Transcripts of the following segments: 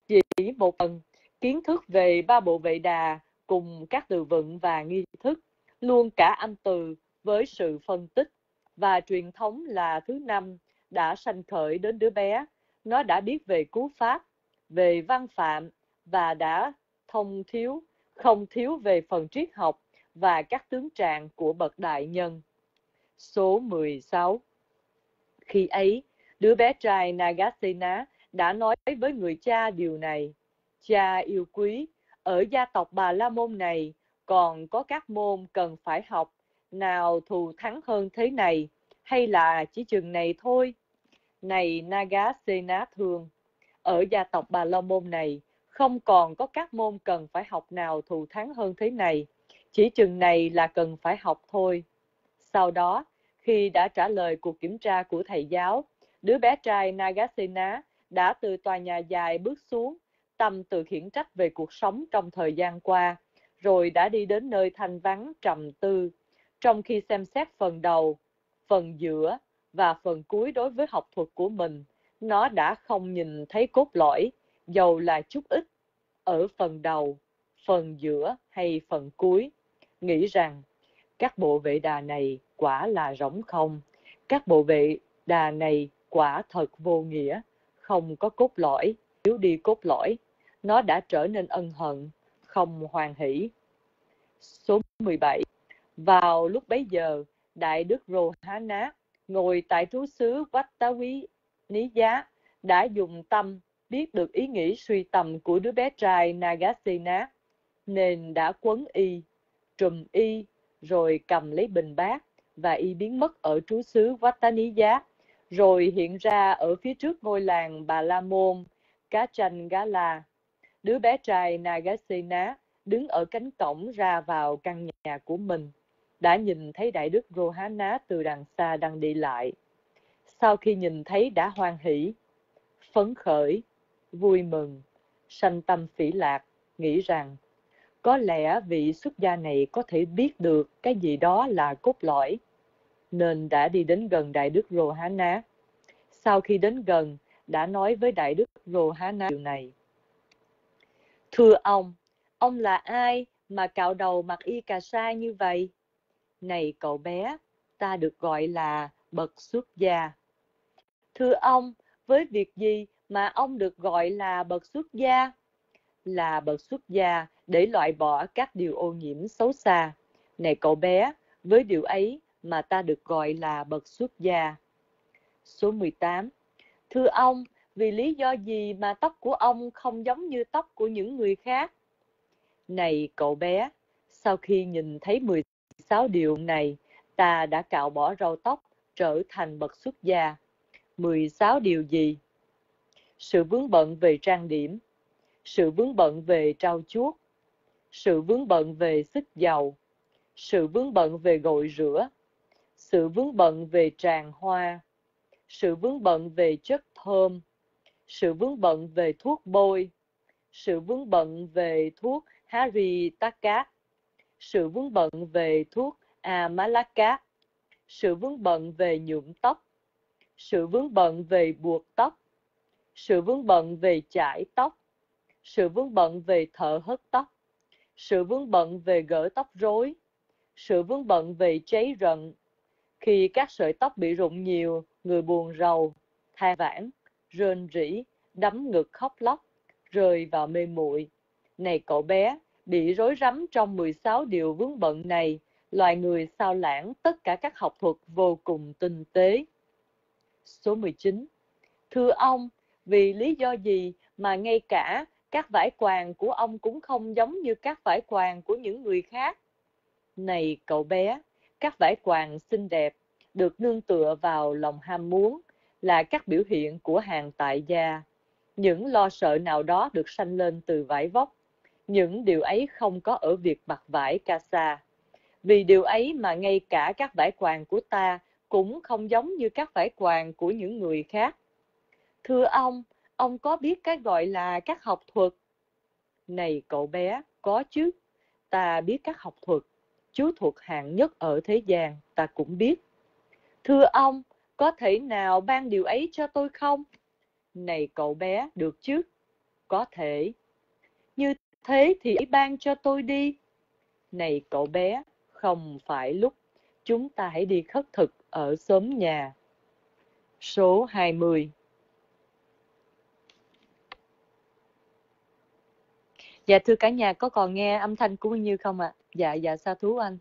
Chỉ một phần, kiến thức về ba bộ Vệ Đà cùng các từ vựng và nghi thức, luôn cả âm từ với sự phân tích và truyền thống là thứ năm đã sanh khởi đến đứa bé. Nó đã biết về cú pháp, về văn phạm và đã không thiếu về phần triết học và các tướng trạng của bậc đại nhân. Số 16. Khi ấy, đứa bé trai Nagasena đã nói với người cha điều này: Cha yêu quý, ở gia tộc Bà La Môn này còn có các môn cần phải học, nào thù thắng hơn thế này, hay là chỉ chừng này thôi? Này Nagasena thương, ở gia tộc Bà La Môn này không còn có các môn cần phải học nào thù thắng hơn thế này, chỉ chừng này là cần phải học thôi. Sau đó, khi đã trả lời cuộc kiểm tra của thầy giáo, đứa bé trai Nagasena đã từ tòa nhà dài bước xuống, tâm tự khiển trách về cuộc sống trong thời gian qua, rồi đã đi đến nơi thanh vắng trầm tư. Trong khi xem xét phần đầu, phần giữa và phần cuối đối với học thuật của mình, nó đã không nhìn thấy cốt lõi, dầu là chút ít, ở phần đầu, phần giữa hay phần cuối, nghĩ rằng các bộ Vệ Đà này quả là rỗng không, các bộ Vệ Đà này quả thật vô nghĩa, không có cốt lõi. Nếu đi cốt lõi, nó đã trở nên ân hận, không hoan hỷ. Số 17. Vào lúc bấy giờ, Đại đức Rohana ngồi tại trú xứ Vattavi Ní Giá đã dùng tâm biết được ý nghĩ suy tầm của đứa bé trai Nagasena, nên đã quấn y, trùm y, rồi cầm lấy bình bát, và y biến mất ở trú xứ Vattaniya, rồi hiện ra ở phía trước ngôi làng Bà La Môn, Kachangala. Đứa bé trai Nagasena đứng ở cánh cổng ra vào căn nhà của mình, đã nhìn thấy Đại đức Rohana từ đằng xa đang đi lại. Sau khi nhìn thấy đã hoan hỷ, phấn khởi, vui mừng, sanh tâm phỉ lạc, nghĩ rằng có lẽ vị xuất gia này có thể biết được cái gì đó là cốt lõi, nên đã đi đến gần Đại đức Rohana. Sau khi đến gần, đã nói với Đại đức Rohana điều này: Thưa ông là ai mà cạo đầu mặc y cà sa như vậy? Này cậu bé, ta được gọi là bậc xuất gia. Thưa ông, với việc gì mà ông được gọi là bậc xuất gia? Là bậc xuất gia để loại bỏ các điều ô nhiễm xấu xa. Này cậu bé, với điều ấy mà ta được gọi là bậc xuất gia. Số 18. Thưa ông, vì lý do gì mà tóc của ông không giống như tóc của những người khác? Này cậu bé, sau khi nhìn thấy 16 điều này, ta đã cạo bỏ râu tóc, trở thành bậc xuất gia. 16 điều gì? Sự vướng bận về trang điểm, sự vướng bận về trau chuốt, sự vướng bận về xức dầu, sự vướng bận về gội rửa, sự vướng bận về tràng hoa, sự vướng bận về chất thơm, sự vướng bận về thuốc bôi, sự vướng bận về thuốc Haritaka, sự vướng bận về thuốc Amalaka, sự vướng bận về nhuộm tóc, sự vướng bận về buộc tóc, sự vướng bận về chải tóc, sự vướng bận về thợ hớt tóc, sự vướng bận về gỡ tóc rối, sự vướng bận về cháy rận. Khi các sợi tóc bị rụng nhiều, người buồn rầu, than vãn, rên rỉ, đấm ngực khóc lóc, rơi vào mê muội. Này cậu bé, bị rối rắm trong 16 điều vướng bận này, loài người sao lãng tất cả các học thuật vô cùng tinh tế. Số 19. Thưa ông, vì lý do gì mà ngay cả các vải quàng của ông cũng không giống như các vải quàng của những người khác? Này cậu bé, các vải quàng xinh đẹp, được nương tựa vào lòng ham muốn, là các biểu hiện của hàng tại gia. Những lo sợ nào đó được sanh lên từ vải vóc. Những điều ấy không có ở việc mặc vải casa. Vì điều ấy mà ngay cả các vải quàng của ta cũng không giống như các vải quàng của những người khác. Thưa ông có biết cái gọi là các học thuật? Này cậu bé, có chứ. Ta biết các học thuật, chú thuật hạng nhất ở thế gian, ta cũng biết. Thưa ông, có thể nào ban điều ấy cho tôi không? Này cậu bé, được chứ. có thể. Như thế thì ban cho tôi đi. Này cậu bé, không phải lúc. Chúng ta hãy đi khất thực ở xóm nhà. Số 20. Dạ thưa cả nhà, có còn nghe âm thanh của Như không ạ? Dạ sa thú anh.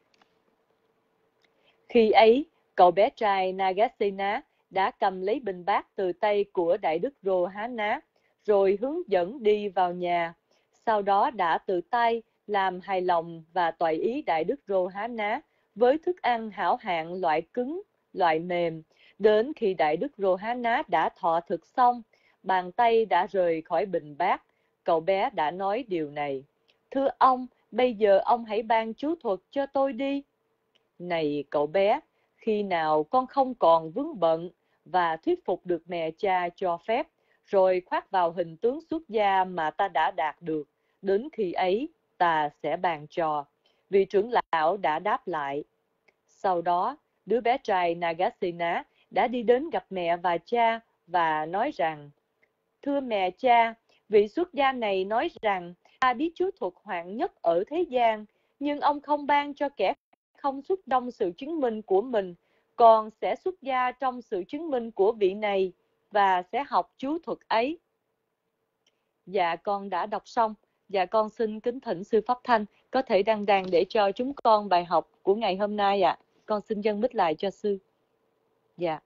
Khi ấy, cậu bé trai Nagasena đã cầm lấy bình bát từ tay của Đại đức Rohana, rồi hướng dẫn đi vào nhà. Sau đó đã tự tay làm hài lòng và toại ý Đại đức Rohana với thức ăn hảo hạng loại cứng, loại mềm. Đến khi Đại đức Rohana đã thọ thực xong, bàn tay đã rời khỏi bình bát. Cậu bé đã nói điều này: Thưa ông, bây giờ ông hãy ban chú thuật cho tôi đi. Này cậu bé, khi nào con không còn vướng bận và thuyết phục được mẹ cha cho phép, rồi khoác vào hình tướng xuất gia mà ta đã đạt được, đến khi ấy ta sẽ bàn cho. Vị trưởng lão đã đáp lại. Sau đó, đứa bé trai Nagasena đã đi đến gặp mẹ và cha và nói rằng: Thưa mẹ cha, vị xuất gia này nói rằng ta biết chú thuật hoạn nhất ở thế gian, nhưng ông không ban cho kẻ không xuất đông sự chứng minh của mình, còn sẽ xuất gia trong sự chứng minh của vị này và sẽ học chú thuật ấy. Dạ con đã đọc xong. Dạ con xin kính thỉnh sư Pháp Thanh có thể đăng đàn để cho chúng con bài học của ngày hôm nay ạ. Con xin dâng mic lại cho sư. Dạ.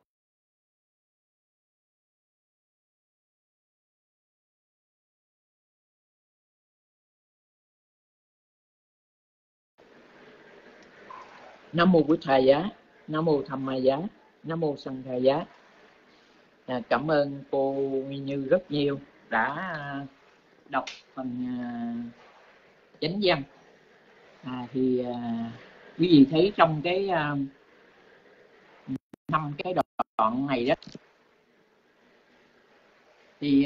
Nam mô Bụt Thầy Giá, Nam mô Tham Ma Giá, Nam mô Sanh Thầy Giá. Cảm ơn cô Nguyên Như rất nhiều đã đọc phần chánh văn. Quý vị thấy trong cái 5 cái đoạn này đó thì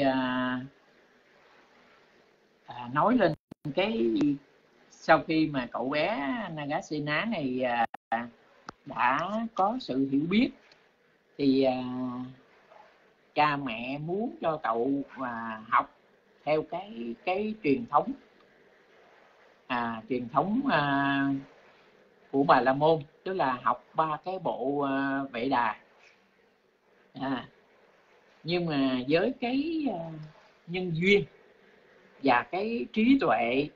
nói lên cái sau khi mà cậu bé Nagasena này đã có sự hiểu biết thì cha mẹ muốn cho cậu học theo cái truyền thống của Bà La Môn, tức là học 3 cái bộ Vệ Đà. Nhưng mà với cái nhân duyên và cái trí tuệ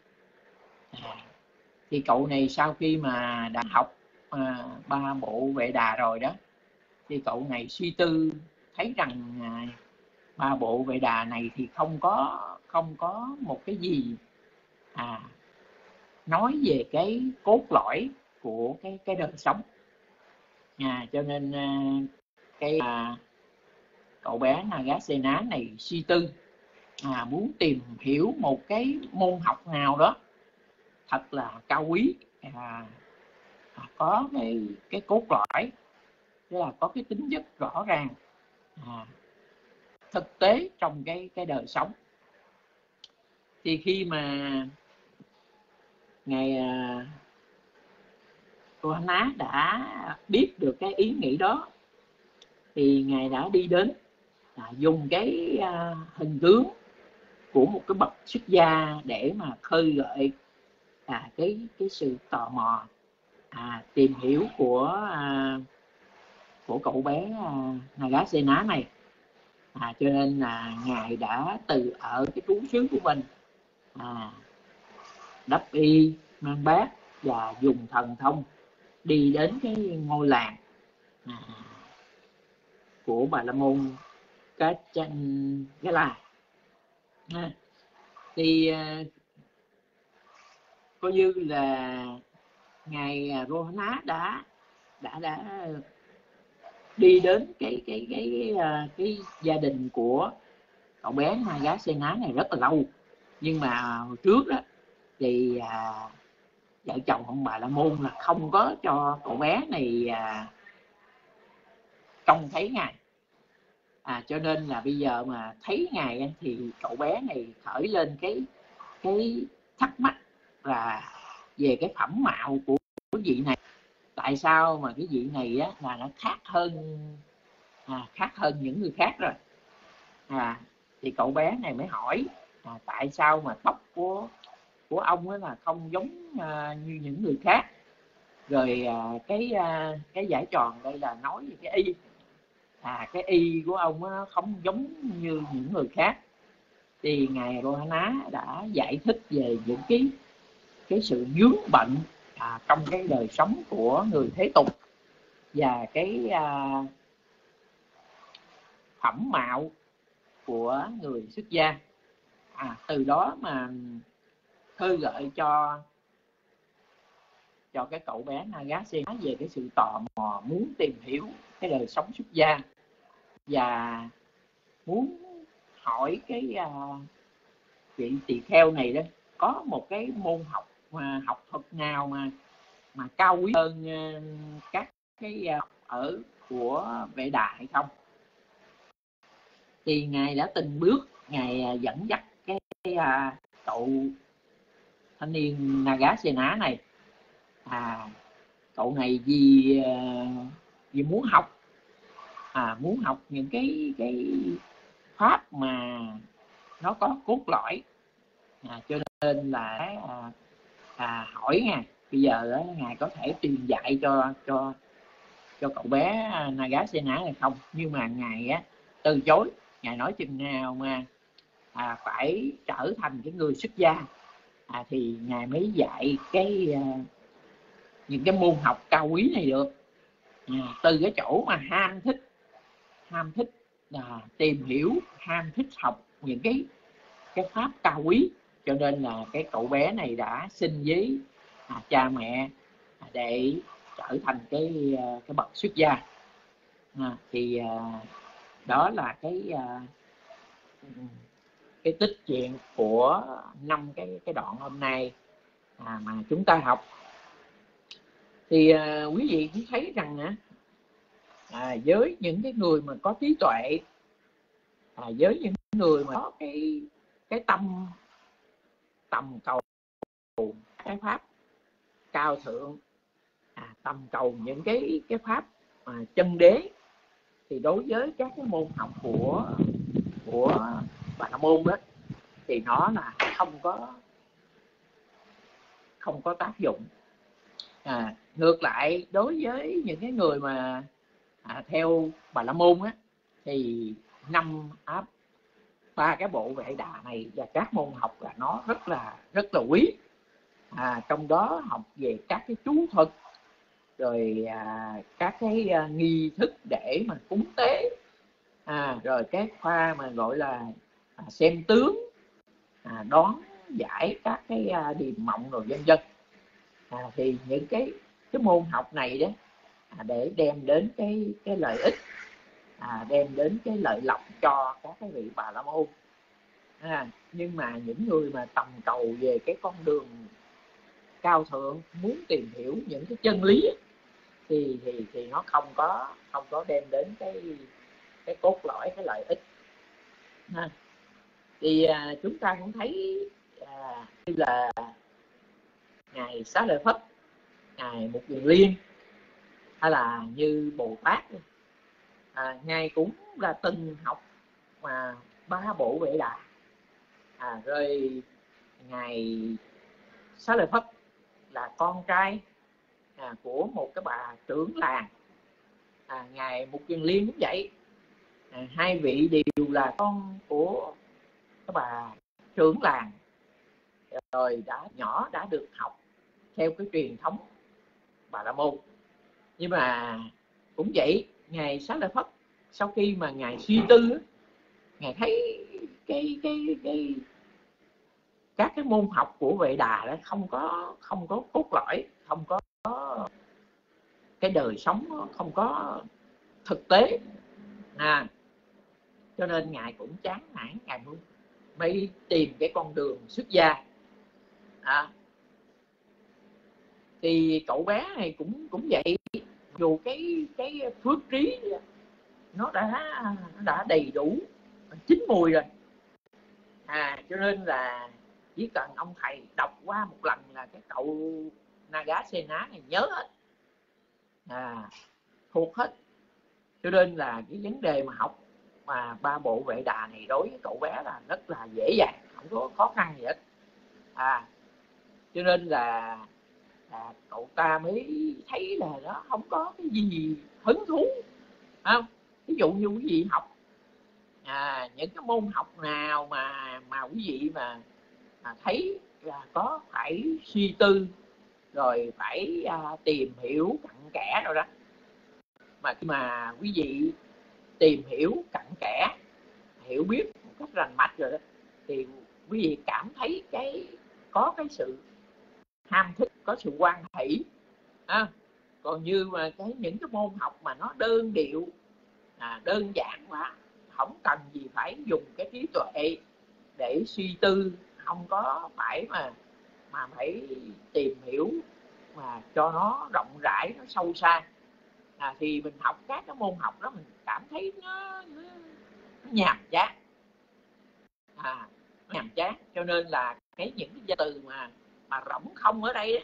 thì cậu này sau khi mà đã học 3 bộ Vệ Đà rồi đó, thì cậu này suy tư thấy rằng 3 bộ Vệ Đà này thì không có một cái gì nói về cái cốt lõi của cái đời sống. Cho nên cậu bé Nagasena này suy tư muốn tìm hiểu một cái môn học nào đó thật là cao quý, có cái cốt lõi, tức là có cái tính chất rõ ràng, thực tế trong cái đời sống. Thì khi mà ngài Rohana đã biết được cái ý nghĩ đó thì ngài đã đi đến dùng cái hình tướng của một cái bậc xuất gia để mà khơi gợi cái sự tò mò tìm hiểu của cậu bé Nagasena này. Cho nên là ngài đã từ ở cái trú xứ của mình đắp y mang bát và dùng thần thông đi đến cái ngôi làng của Bà La Môn Kachangala. Thì coi như là ngài Rohana đã đi đến cái gia đình của cậu bé Nagasena này rất là lâu. Nhưng mà hồi trước đó thì vợ chồng ông Bà La Môn là không có cho cậu bé này trông thấy ngài. Cho nên là bây giờ mà thấy ngài thì cậu bé này khởi lên cái thắc mắc là về cái phẩm mạo của vị này. Tại sao mà cái vị này á, là nó khác hơn những người khác rồi. Thì cậu bé này mới hỏi tại sao mà tóc của ông ấy là không giống như những người khác. Rồi cái giải tròn đây là nói về cái y, cái y của ông nó không giống như những người khác. Thì ngài Rohana đã giải thích về những cái sự vướng bận trong cái đời sống của người thế tục, và cái phẩm mạo của người xuất gia. Từ đó mà khơi gợi cho cái cậu bé Nagasena về cái sự tò mò muốn tìm hiểu cái đời sống xuất gia, và muốn hỏi cái vị tỳ kheo này đó có một cái môn học thuật nào mà cao quý hơn các cái ở của Vệ Đà hay không. Thì ngài đã từng bước, ngài dẫn dắt cái cậu thanh niên Nagasena này. Cậu này vì muốn học những cái pháp mà nó có cốt lõi, cho nên là hỏi ngài bây giờ ngài có thể truyền dạy cho cậu bé Nagasena hay không. Nhưng mà ngài từ chối. Ngài nói chừng nào mà phải trở thành cái người xuất gia thì ngài mới dạy những cái môn học cao quý này được. Từ cái chỗ mà ham thích là tìm hiểu, ham thích học những cái pháp cao quý, cho nên là cái cậu bé này đã xin với cha mẹ để trở thành cái bậc xuất gia. Thì đó là cái tích chuyện của 5 cái đoạn hôm nay mà chúng ta học. Thì quý vị cũng thấy rằng với những cái người mà có trí tuệ, với những người mà có cái tầm cầu cái pháp cao thượng, tầm cầu những cái pháp chân đế, thì đối với các cái môn học của Bà La Môn đó thì nó là không có tác dụng. Ngược lại đối với những cái người mà theo Bà La Môn thì 3 cái bộ Vệ Đà này và các môn học là nó rất là quý. Trong đó học về các cái chú thuật, rồi các cái nghi thức để mà cúng tế, rồi cái khoa mà gọi là xem tướng, đoán giải các cái điềm mộng rồi vân vân. Thì những cái môn học này đó để đem đến cái lợi ích, đem đến cái lợi lộc cho các cái vị Bà La Môn. Nhưng mà những người mà tầm cầu về cái con đường cao thượng, muốn tìm hiểu những cái chân lý thì nó không có đem đến cái cốt lõi, cái lợi ích. Thì chúng ta cũng thấy như là ngài Xá Lợi Phất, ngài Mục Kiền Liên, hay là như Bồ Tát, ngài cũng là từng học mà 3 bộ Vệ Đà. Rồi ngài Xá Lợi Phất là con trai của một cái bà trưởng làng, ngài Mục Kiền Liên cũng vậy. Hai vị đều là con của cái bà trưởng làng, rồi đã được học theo cái truyền thống Bà La Môn. Nhưng mà cũng vậy, ngài Xá Lợi Phất sau khi mà ngài suy tư, ngài thấy các cái môn học của Vệ Đà đó không có cốt lõi, không có cái đời sống, không có thực tế, cho nên ngài cũng chán nản, ngài mới tìm cái con đường xuất gia. Thì cậu bé này cũng vậy, dù cái phước trí nó đã đầy đủ chín mùi rồi, cho nên là chỉ cần ông thầy đọc qua một lần là cái cậu Nagasena này nhớ hết, thuộc hết. Cho nên là cái vấn đề mà học mà 3 bộ Vệ Đà này đối với cậu bé là rất là dễ dàng, không có khó khăn gì hết. Cho nên là cậu ta mới thấy là nó không có cái gì hứng thú, không? Ví dụ như quý vị học những cái môn học nào mà quý vị mà thấy là có phải suy tư rồi phải tìm hiểu cặn kẽ rồi đó, mà khi mà quý vị tìm hiểu cặn kẽ, hiểu biết một cách rành mạch rồi đó, thì quý vị cảm thấy có cái sự ham thích, có sự hoan hỷ. Còn như mà những cái môn học mà nó đơn điệu, đơn giản quá, không cần gì phải dùng cái trí tuệ để suy tư, không có phải mà phải tìm hiểu mà cho nó rộng rãi, nó sâu xa, thì mình học các cái môn học đó mình cảm thấy nó nhàm chán, nhàm chán. Cho nên là những cái từ mà rỗng không ở đây,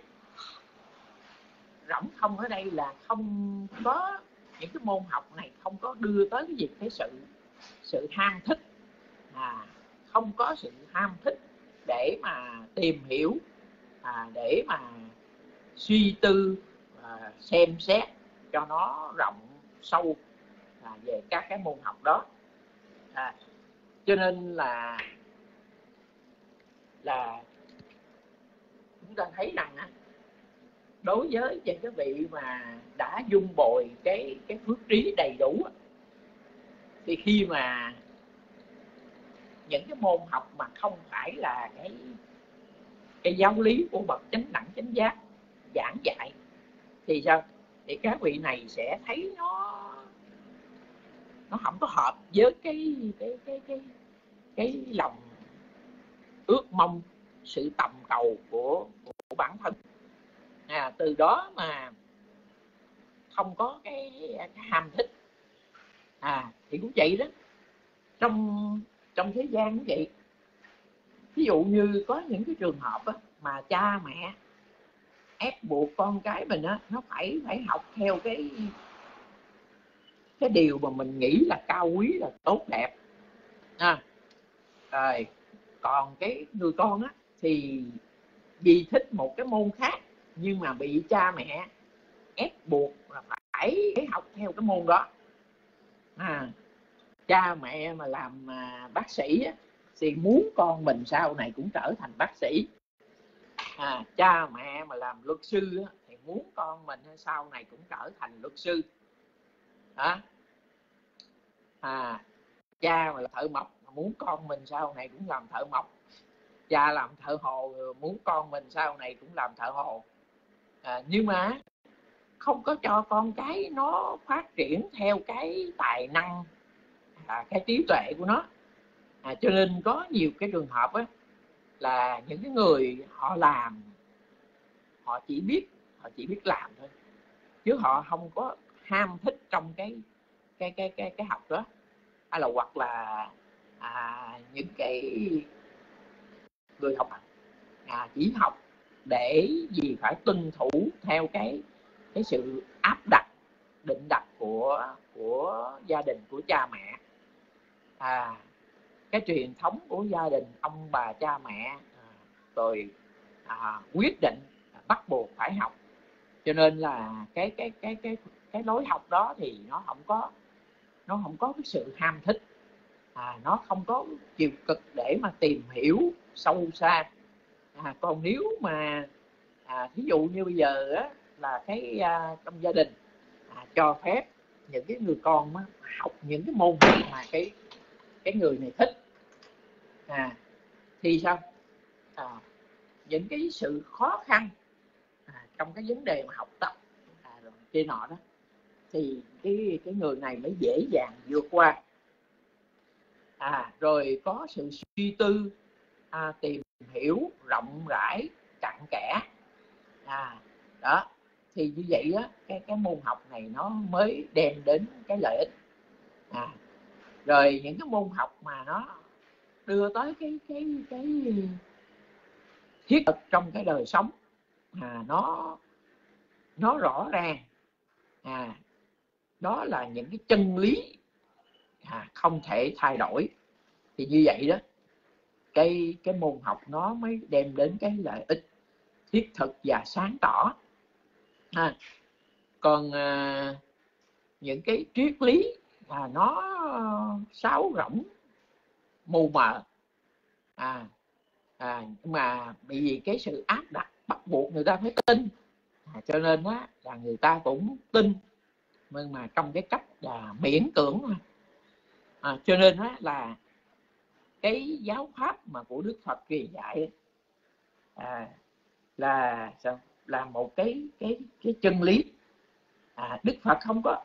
rỗng không ở đây là không có, những cái môn học này không có đưa tới cái gì, cái sự ham thích, không có sự ham thích để mà tìm hiểu, để mà suy tư, xem xét cho nó rộng sâu về các cái môn học đó. Cho nên là chúng ta thấy rằng đối với những cái vị mà đã dung bồi cái phước trí đầy đủ, thì khi mà những cái môn học mà không phải là cái giáo lý của bậc chánh đẳng chánh giác giảng dạy, thì sao? Thì các vị này sẽ thấy nó không có hợp với cái lòng ước mong, sự tầm cầu của bản thân. Từ đó mà không có cái ham thích. Thì cũng vậy đó, trong thế gian cũng vậy. Ví dụ như có những cái trường hợp mà cha mẹ ép buộc con cái mình nó phải học theo cái điều mà mình nghĩ là cao quý, là tốt đẹp. Rồi còn cái người con thì vì thích một cái môn khác, nhưng mà bị cha mẹ ép buộc là phải học theo cái môn đó. Cha mẹ mà làm bác sĩ thì muốn con mình sau này cũng trở thành bác sĩ. Cha mẹ mà làm luật sư thì muốn con mình sau này cũng trở thành luật sư. Cha mà là thợ mộc, muốn con mình sau này cũng làm thợ mộc. Cha làm thợ hồ, muốn con mình sau này cũng làm thợ hồ. Nhưng mà không có cho con cái nó phát triển theo cái tài năng, cái trí tuệ của nó. Cho nên có nhiều cái trường hợp là những cái người họ làm, họ chỉ biết làm thôi, chứ họ không có ham thích trong cái học đó. Hay là hoặc là những cái người học chỉ học để gì phải tuân thủ theo cái sự áp đặt, định đặt của gia đình, của cha mẹ, cái truyền thống của gia đình, ông bà cha mẹ, rồi quyết định bắt buộc phải học. Cho nên là cái lối học đó thì nó không có cái sự ham thích, nó không có chiều cực để mà tìm hiểu sâu xa. Còn nếu mà thí dụ như bây giờ là trong gia đình cho phép những cái người con học những cái môn mà cái người này thích, thì sao? Những cái sự khó khăn trong cái vấn đề mà học tập rồi kia nọ đó, thì cái người này mới dễ dàng vượt qua. Rồi có sự suy tư, tìm hiểu rộng rãi cặn kẽ, đó, thì như vậy cái môn học này nó mới đem đến cái lợi ích. Rồi những cái môn học mà nó đưa tới cái thiết thực trong cái đời sống, nó rõ ràng, đó là những cái chân lý không thể thay đổi. Thì như vậy đó, cái môn học nó mới đem đến cái lợi ích thiết thực và sáng tỏ. Còn những cái triết lý nó sáo rỗng mù mờ, mà bởi vì cái sự áp đặt bắt buộc người ta phải tin, cho nên là người ta cũng tin, nhưng mà trong cái cách là miễn cưỡng thôi. Cho nên là cái giáo pháp mà của Đức Phật truyền dạy là sao? Là một cái chân lý. Đức Phật không có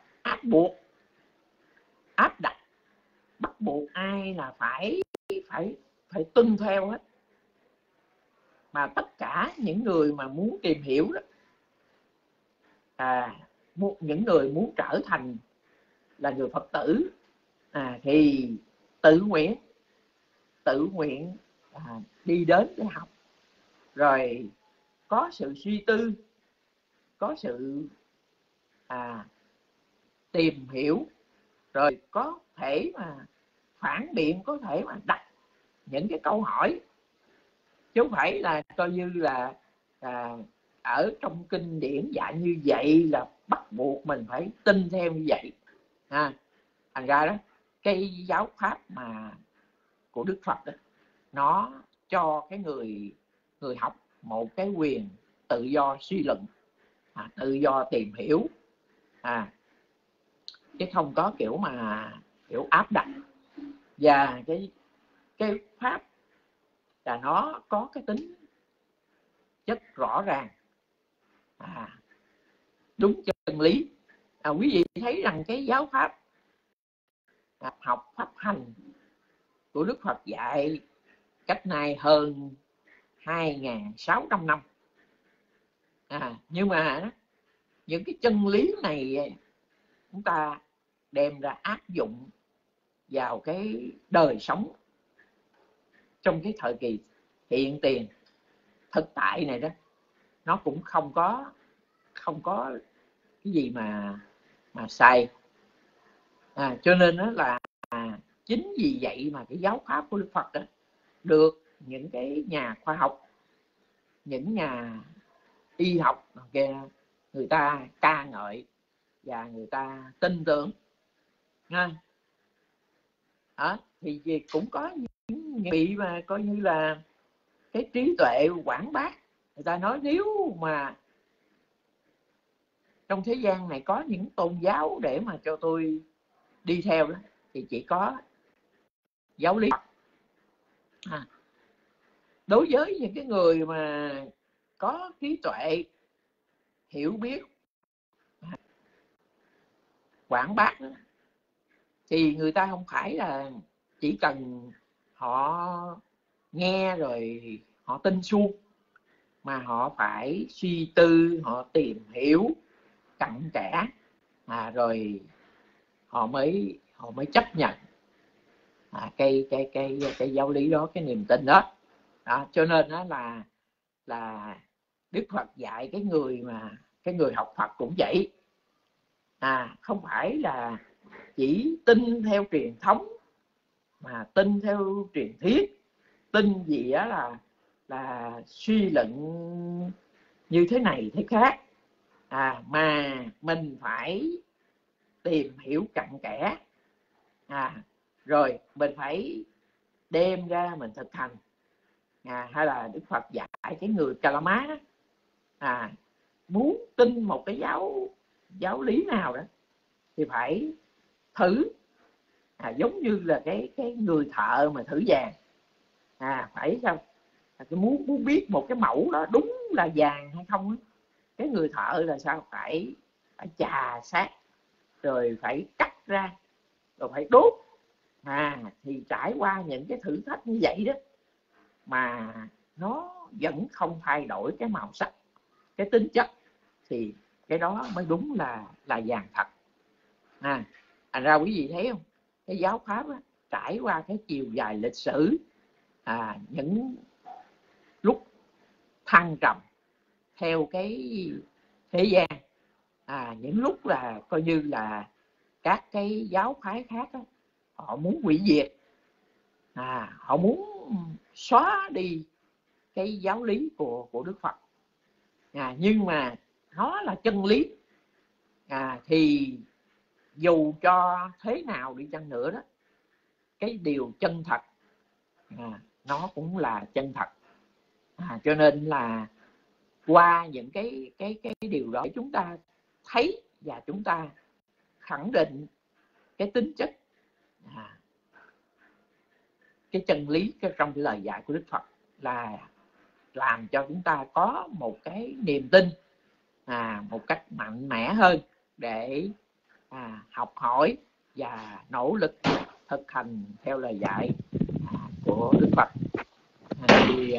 áp đặt bắt buộc ai là phải tuân theo hết, mà tất cả những người mà muốn tìm hiểu đó, những người muốn trở thành là người Phật tử thì tự nguyện đi đến để học, rồi có sự suy tư, có sự tìm hiểu, rồi có thể mà phản biện, có thể mà đặt những cái câu hỏi, chứ không phải là coi như là ở trong kinh điển dạy như vậy là bắt buộc mình phải tin theo như vậy. Thành ra đó, cái giáo pháp mà của Đức Phật đó, nó cho cái người học một cái quyền tự do suy luận, tự do tìm hiểu, chứ không có kiểu áp đặt. Và cái pháp là nó có cái tính chất rõ ràng, đúng chân lý. Quý vị thấy rằng cái giáo pháp học pháp hành của Đức Phật dạy cách nay hơn 2.600 năm, nhưng mà những cái chân lý này chúng ta đem ra áp dụng vào cái đời sống trong cái thời kỳ hiện tiền thực tại này đó, nó cũng không có cái gì mà sai. Cho nên đó là chính vì vậy mà cái giáo pháp của Đức Phật đó được những cái nhà khoa học, những nhà y học người ta ca ngợi và người ta tin tưởng. Thì cũng có những vị mà coi như là cái trí tuệ quảng bác, người ta nói nếu mà trong thế gian này có những tôn giáo để mà cho tôi đi theo đó, thì chỉ có giáo lý. Đối với những cái người mà có trí tuệ, hiểu biết, quảng bác đó, thì người ta không phải là chỉ cần họ nghe rồi họ tin suông, mà họ phải suy tư, họ tìm hiểu cặn kẽ, rồi họ mới chấp nhận cái giáo lý đó, cái niềm tin đó. Cho nên đó là Đức Phật dạy cái người học Phật cũng vậy, không phải là chỉ tin theo truyền thống, mà tin theo truyền thuyết, tin gì đó là suy luận như thế này thế khác, mà mình phải tìm hiểu cặn kẽ, rồi mình phải đem ra mình thực hành. Hay là Đức Phật dạy cái người Kalama muốn tin một cái giáo lý nào đó thì phải thử, giống như là cái người thợ mà thử vàng, phải sao muốn biết một cái mẫu đó đúng là vàng hay không, cái người thợ là sao phải chà sát, rồi phải cắt ra, rồi phải đốt, thì trải qua những cái thử thách như vậy đó mà nó vẫn không thay đổi cái màu sắc, cái tính chất, thì cái đó mới đúng là vàng thật. Thành ra quý vị thấy không, cái giáo pháp đó, trải qua cái chiều dài lịch sử, những lúc thăng trầm theo cái thế gian, những lúc là coi như là các cái giáo phái khác đó, họ muốn hủy diệt, họ muốn xóa đi cái giáo lý của Đức Phật. Nhưng mà nó là chân lý, thì dù cho thế nào đi chăng nữa đó, cái điều chân thật nó cũng là chân thật. Cho nên là qua những cái điều đó chúng ta thấy và chúng ta khẳng định cái tính chất cái chân lý trong cái lời dạy của Đức Phật, là làm cho chúng ta có một cái niềm tin một cách mạnh mẽ hơn để học hỏi và nỗ lực thực hành theo lời dạy của Đức Phật. Thì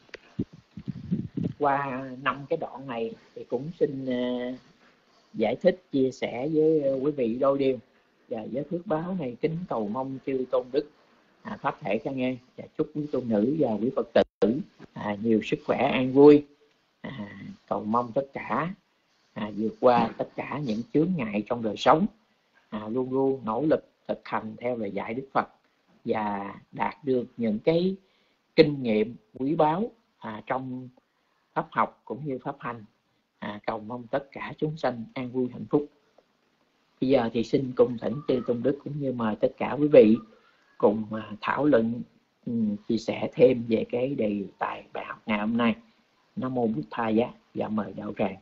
qua 5 cái đoạn này thì cũng xin giải thích chia sẻ với quý vị đôi điều, và với thước báo này kính cầu mong chư tôn đức pháp thể ca nghe, và chúc quý tôn nữ và quý Phật tử nhiều sức khỏe an vui, cầu mong tất cả vượt qua tất cả những chướng ngại trong đời sống, luôn luôn nỗ lực thực hành theo lời dạy Đức Phật và đạt được những cái kinh nghiệm quý báu trong pháp học cũng như pháp hành. Cầu mong tất cả chúng sanh an vui hạnh phúc. Bây giờ thì xin cùng thỉnh chư tôn đức cũng như mời tất cả quý vị cùng thảo luận, chia sẻ thêm về cái đề tài bài học ngày hôm nay. Nam mô Bụt Tha Giá, và mời đạo tràng.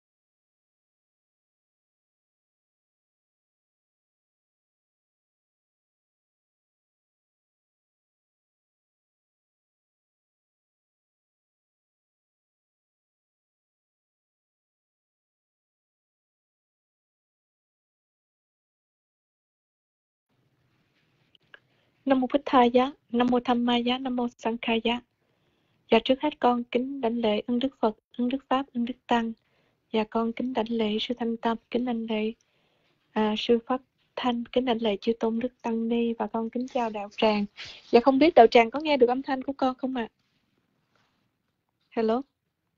Nam mô Bích Tha Giá, Nam mô Tham Ma Giá, Nam mô Sang Kha Giá. Và trước hết con kính đảnh lễ ơn Đức Phật, ơn Đức Pháp, ơn Đức Tăng. Và con kính đảnh lễ sư Thanh Tâm, kính đảnh lễ sư Pháp Thanh, kính đảnh lễ chư Tôn Đức Tăng Ni, và con kính chào đạo tràng. Và không biết đạo tràng có nghe được âm thanh của con không ạ? Hello.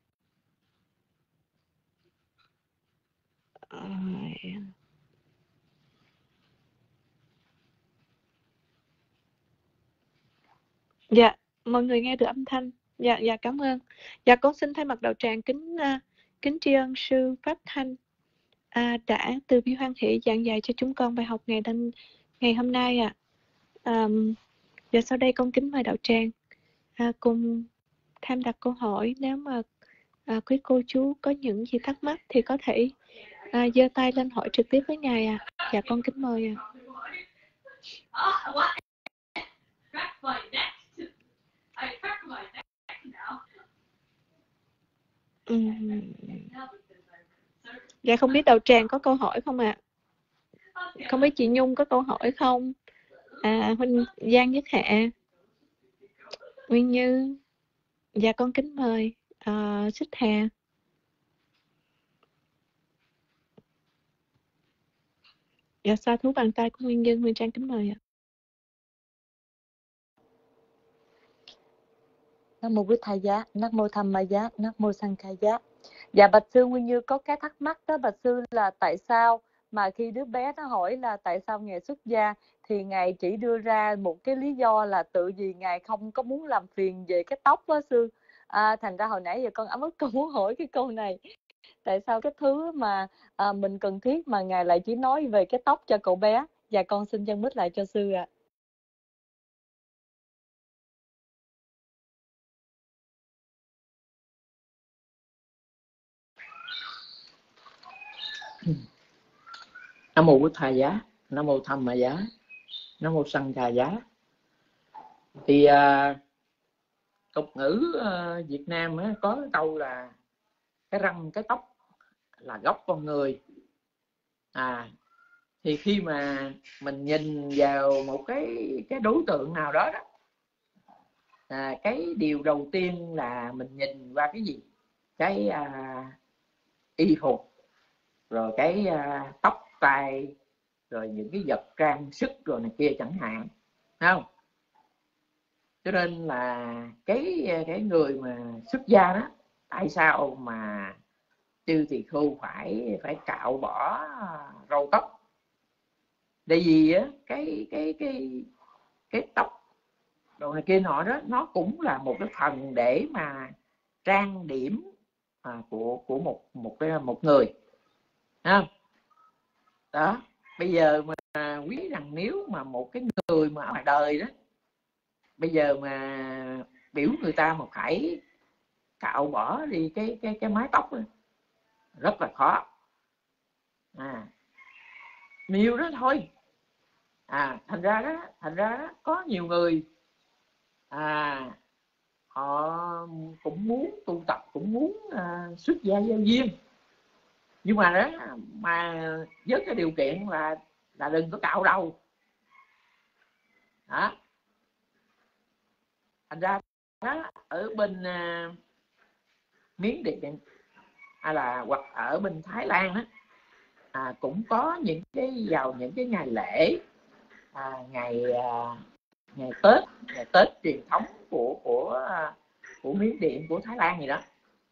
Dạ, mọi người nghe được âm thanh. Dạ, cảm ơn. Dạ, con xin thay mặt đạo tràng kính tri ân sư Pháp Thanh đã từ bi hoan hỷ giảng dạy cho chúng con bài học ngày hôm nay ạ. Và sau đây con kính mời đạo tràng cùng tham đặt câu hỏi. Nếu mà quý cô chú có những gì thắc mắc thì có thể giơ tay lên hỏi trực tiếp với ngài ạ. Dạ, con kính mời ạ. Dạ, không biết đạo tràng có câu hỏi không ạ? Không biết chị Nhung có câu hỏi không? Huynh Giang Nhất Hạ, Nguyên Như. Dạ, con kính mời Xích Hà. Dạ, sa thú bàn tay của Nguyên Như, Nguyên Trang kính mời ạ. Nam mô Bích Tha Giá, Nam mô Tham Ma Giá, Nam mô Sang Kha Giá. Dạ, bạch sư Nguyên Như có cái thắc mắc đó bạch sư, là tại sao mà khi đứa bé nó hỏi là tại sao ngài xuất gia thì ngài chỉ đưa ra một cái lý do là tự vì ngài không có muốn làm phiền về cái tóc đó sư. Thành ra hồi nãy giờ con ấm ức con muốn hỏi cái câu này, tại sao cái thứ mà mình cần thiết mà ngài lại chỉ nói về cái tóc cho cậu bé. Dạ, con xin chân mít lại cho sư ạ. Nam mô Bụt Tha Giá, Nam mô Tham Ma Giá, Nam mô Sang Kha Giá. Thì tục ngữ Việt Nam có cái câu là cái răng cái tóc là gốc con người. Thì khi mà mình nhìn vào một cái đối tượng nào đó đó, cái điều đầu tiên là mình nhìn qua cái gì? Cái y phục, rồi cái tóc tai, rồi những cái vật trang sức rồi này kia chẳng hạn, thấy không? Cho nên là cái người mà xuất gia đó, tại sao mà chư tỳ khưu phải cạo bỏ râu tóc? Tại vì á cái tóc đồ này kia nọ đó, nó cũng là một cái phần để mà trang điểm của một người. Đó, bây giờ mà quý rằng nếu mà một cái người mà ở ngoài đời đó, bây giờ mà biểu người ta mà phải cạo bỏ đi cái mái tóc đó, rất là khó. Nhiều đó thôi. Thành ra đó có nhiều người họ cũng muốn tu tập, cũng muốn xuất gia giao duyên, nhưng mà đó mà với cái điều kiện là đừng có cạo đầu. Thành ra đó, ở bên Miến Điện hay là hoặc ở bên Thái Lan đó, cũng có những cái vào những cái ngày lễ, ngày Tết truyền thống của Miến Điện, của Thái Lan gì đó,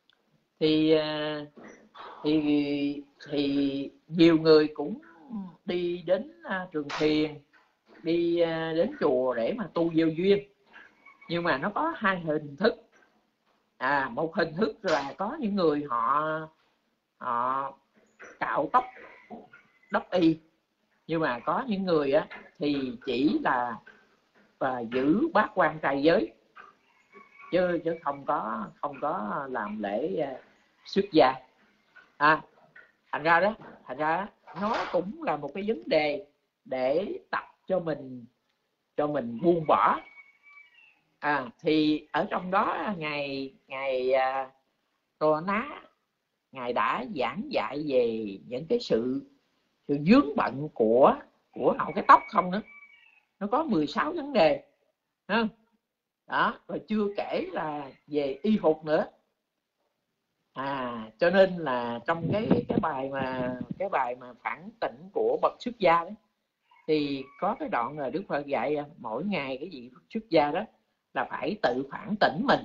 thì nhiều người cũng đi đến trường thiền, đi đến chùa để mà tu giao duyên. Nhưng mà nó có hai hình thức. Một hình thức là có những người họ cạo tóc đắp y, nhưng mà có những người thì chỉ là giữ bát quan trai giới, chứ không có làm lễ xuất gia. Thành ra nó cũng là một cái vấn đề để tập cho mình buông bỏ. Thì ở trong đó ngài Rô Ná, ngài đã giảng dạy về những cái sự vướng bận của hậu cái tóc không nữa. Nó có 16 vấn đề đó, rồi chưa kể là về y phục nữa. Cho nên là trong cái bài mà phản tỉnh của bậc xuất gia đó, thì có cái đoạn là Đức Phật dạy mỗi ngày cái vị xuất gia đó là phải tự phản tỉnh mình.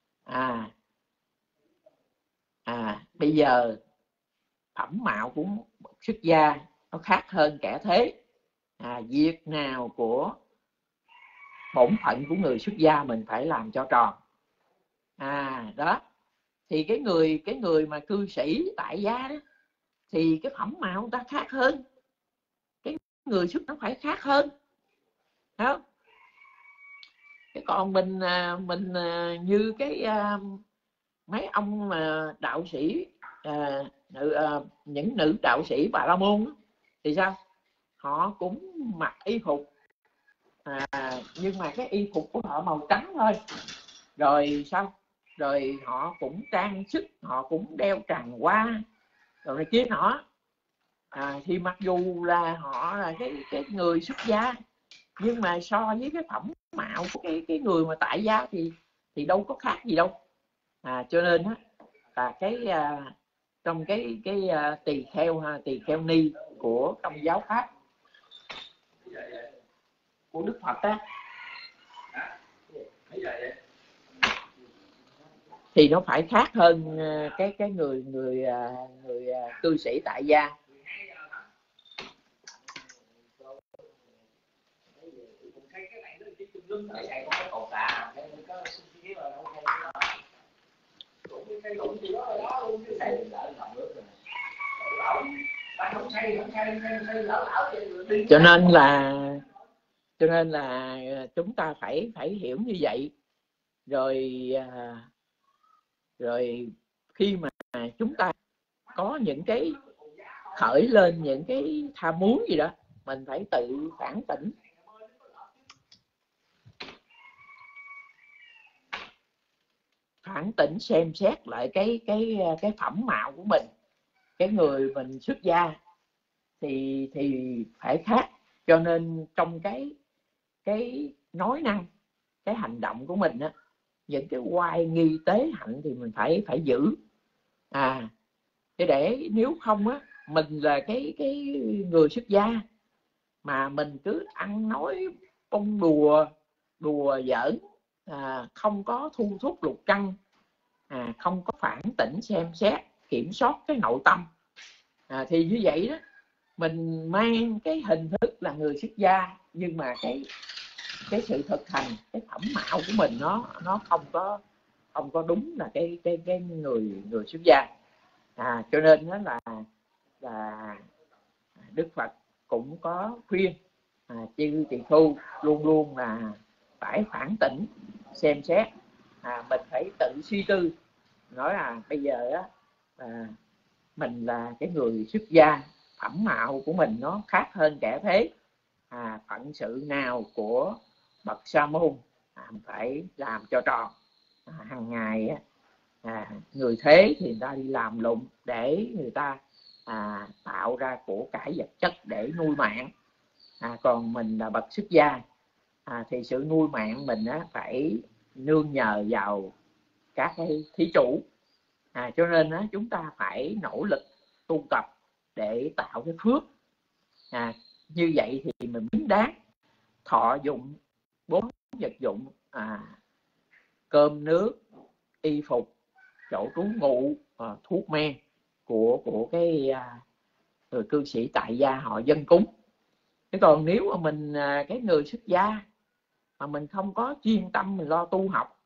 Bây giờ phẩm mạo của xuất gia nó khác hơn kẻ thế. Việc nào của bổn phận của người xuất gia mình phải làm cho tròn. Đó, thì cái người mà cư sĩ tại gia đó, thì cái phẩm mạo người ta khác hơn, cái người xuất nó phải khác hơn, thấy không? Cái còn mình như cái mấy ông mà đạo sĩ, những nữ đạo sĩ Bà La Môn thì sao? Họ cũng mặc y phục, nhưng mà cái y phục của họ màu trắng thôi. Rồi sao? Rồi họ cũng trang sức, họ cũng đeo tràng hoa rồi này kia nọ. Thì mặc dù là họ là cái người xuất gia, nhưng mà so với cái phẩm mạo của cái người mà tại gia thì đâu có khác gì đâu. Cho nên là trong cái tỳ kheo ni của trong giáo pháp của Đức Phật thì nó phải khác hơn cái người cư sĩ tại gia. Cho nên là chúng ta phải hiểu như vậy. Rồi khi mà chúng ta có những cái khởi lên những cái tham muốn gì đó, mình phải tự phản tỉnh. Phản tỉnh xem xét lại cái phẩm mạo của mình. Cái người mình xuất gia thì phải khác. Cho nên trong cái nói năng, cái hành động của mình những cái oai nghi tế hạnh thì mình phải giữ. Để nếu không mình là cái người xuất gia mà mình cứ ăn nói bông đùa giỡn, không có thu thúc lục căn, không có phản tỉnh xem xét kiểm soát cái nội tâm, thì như vậy đó mình mang cái hình thức là người xuất gia, nhưng mà cái sự thực hành cái phẩm mạo của mình nó không có đúng là cái người xuất gia. Cho nên đó là Đức Phật cũng có khuyên chư tỳ khưu luôn luôn là phải phản tỉnh xem xét, mình phải tự suy tư, nói là bây giờ á mình là cái người xuất gia, phẩm mạo của mình nó khác hơn kẻ thế, phận sự nào của bậc sa môn phải làm cho tròn. Hàng ngày người thế thì người ta đi làm lụng để người ta tạo ra của cải vật chất để nuôi mạng, còn mình là bậc xuất gia thì sự nuôi mạng mình phải nương nhờ vào các cái thí chủ. Cho nên chúng ta phải nỗ lực tu tập để tạo cái phước. Như vậy thì mình xứng đáng thọ dụng 4 vật dụng, cơm nước, y phục, chỗ trú ngụ, thuốc men của cái người cư sĩ tại gia họ dâng cúng. Thế còn nếu mà mình cái người xuất gia mà mình không có chuyên tâm mình lo tu học,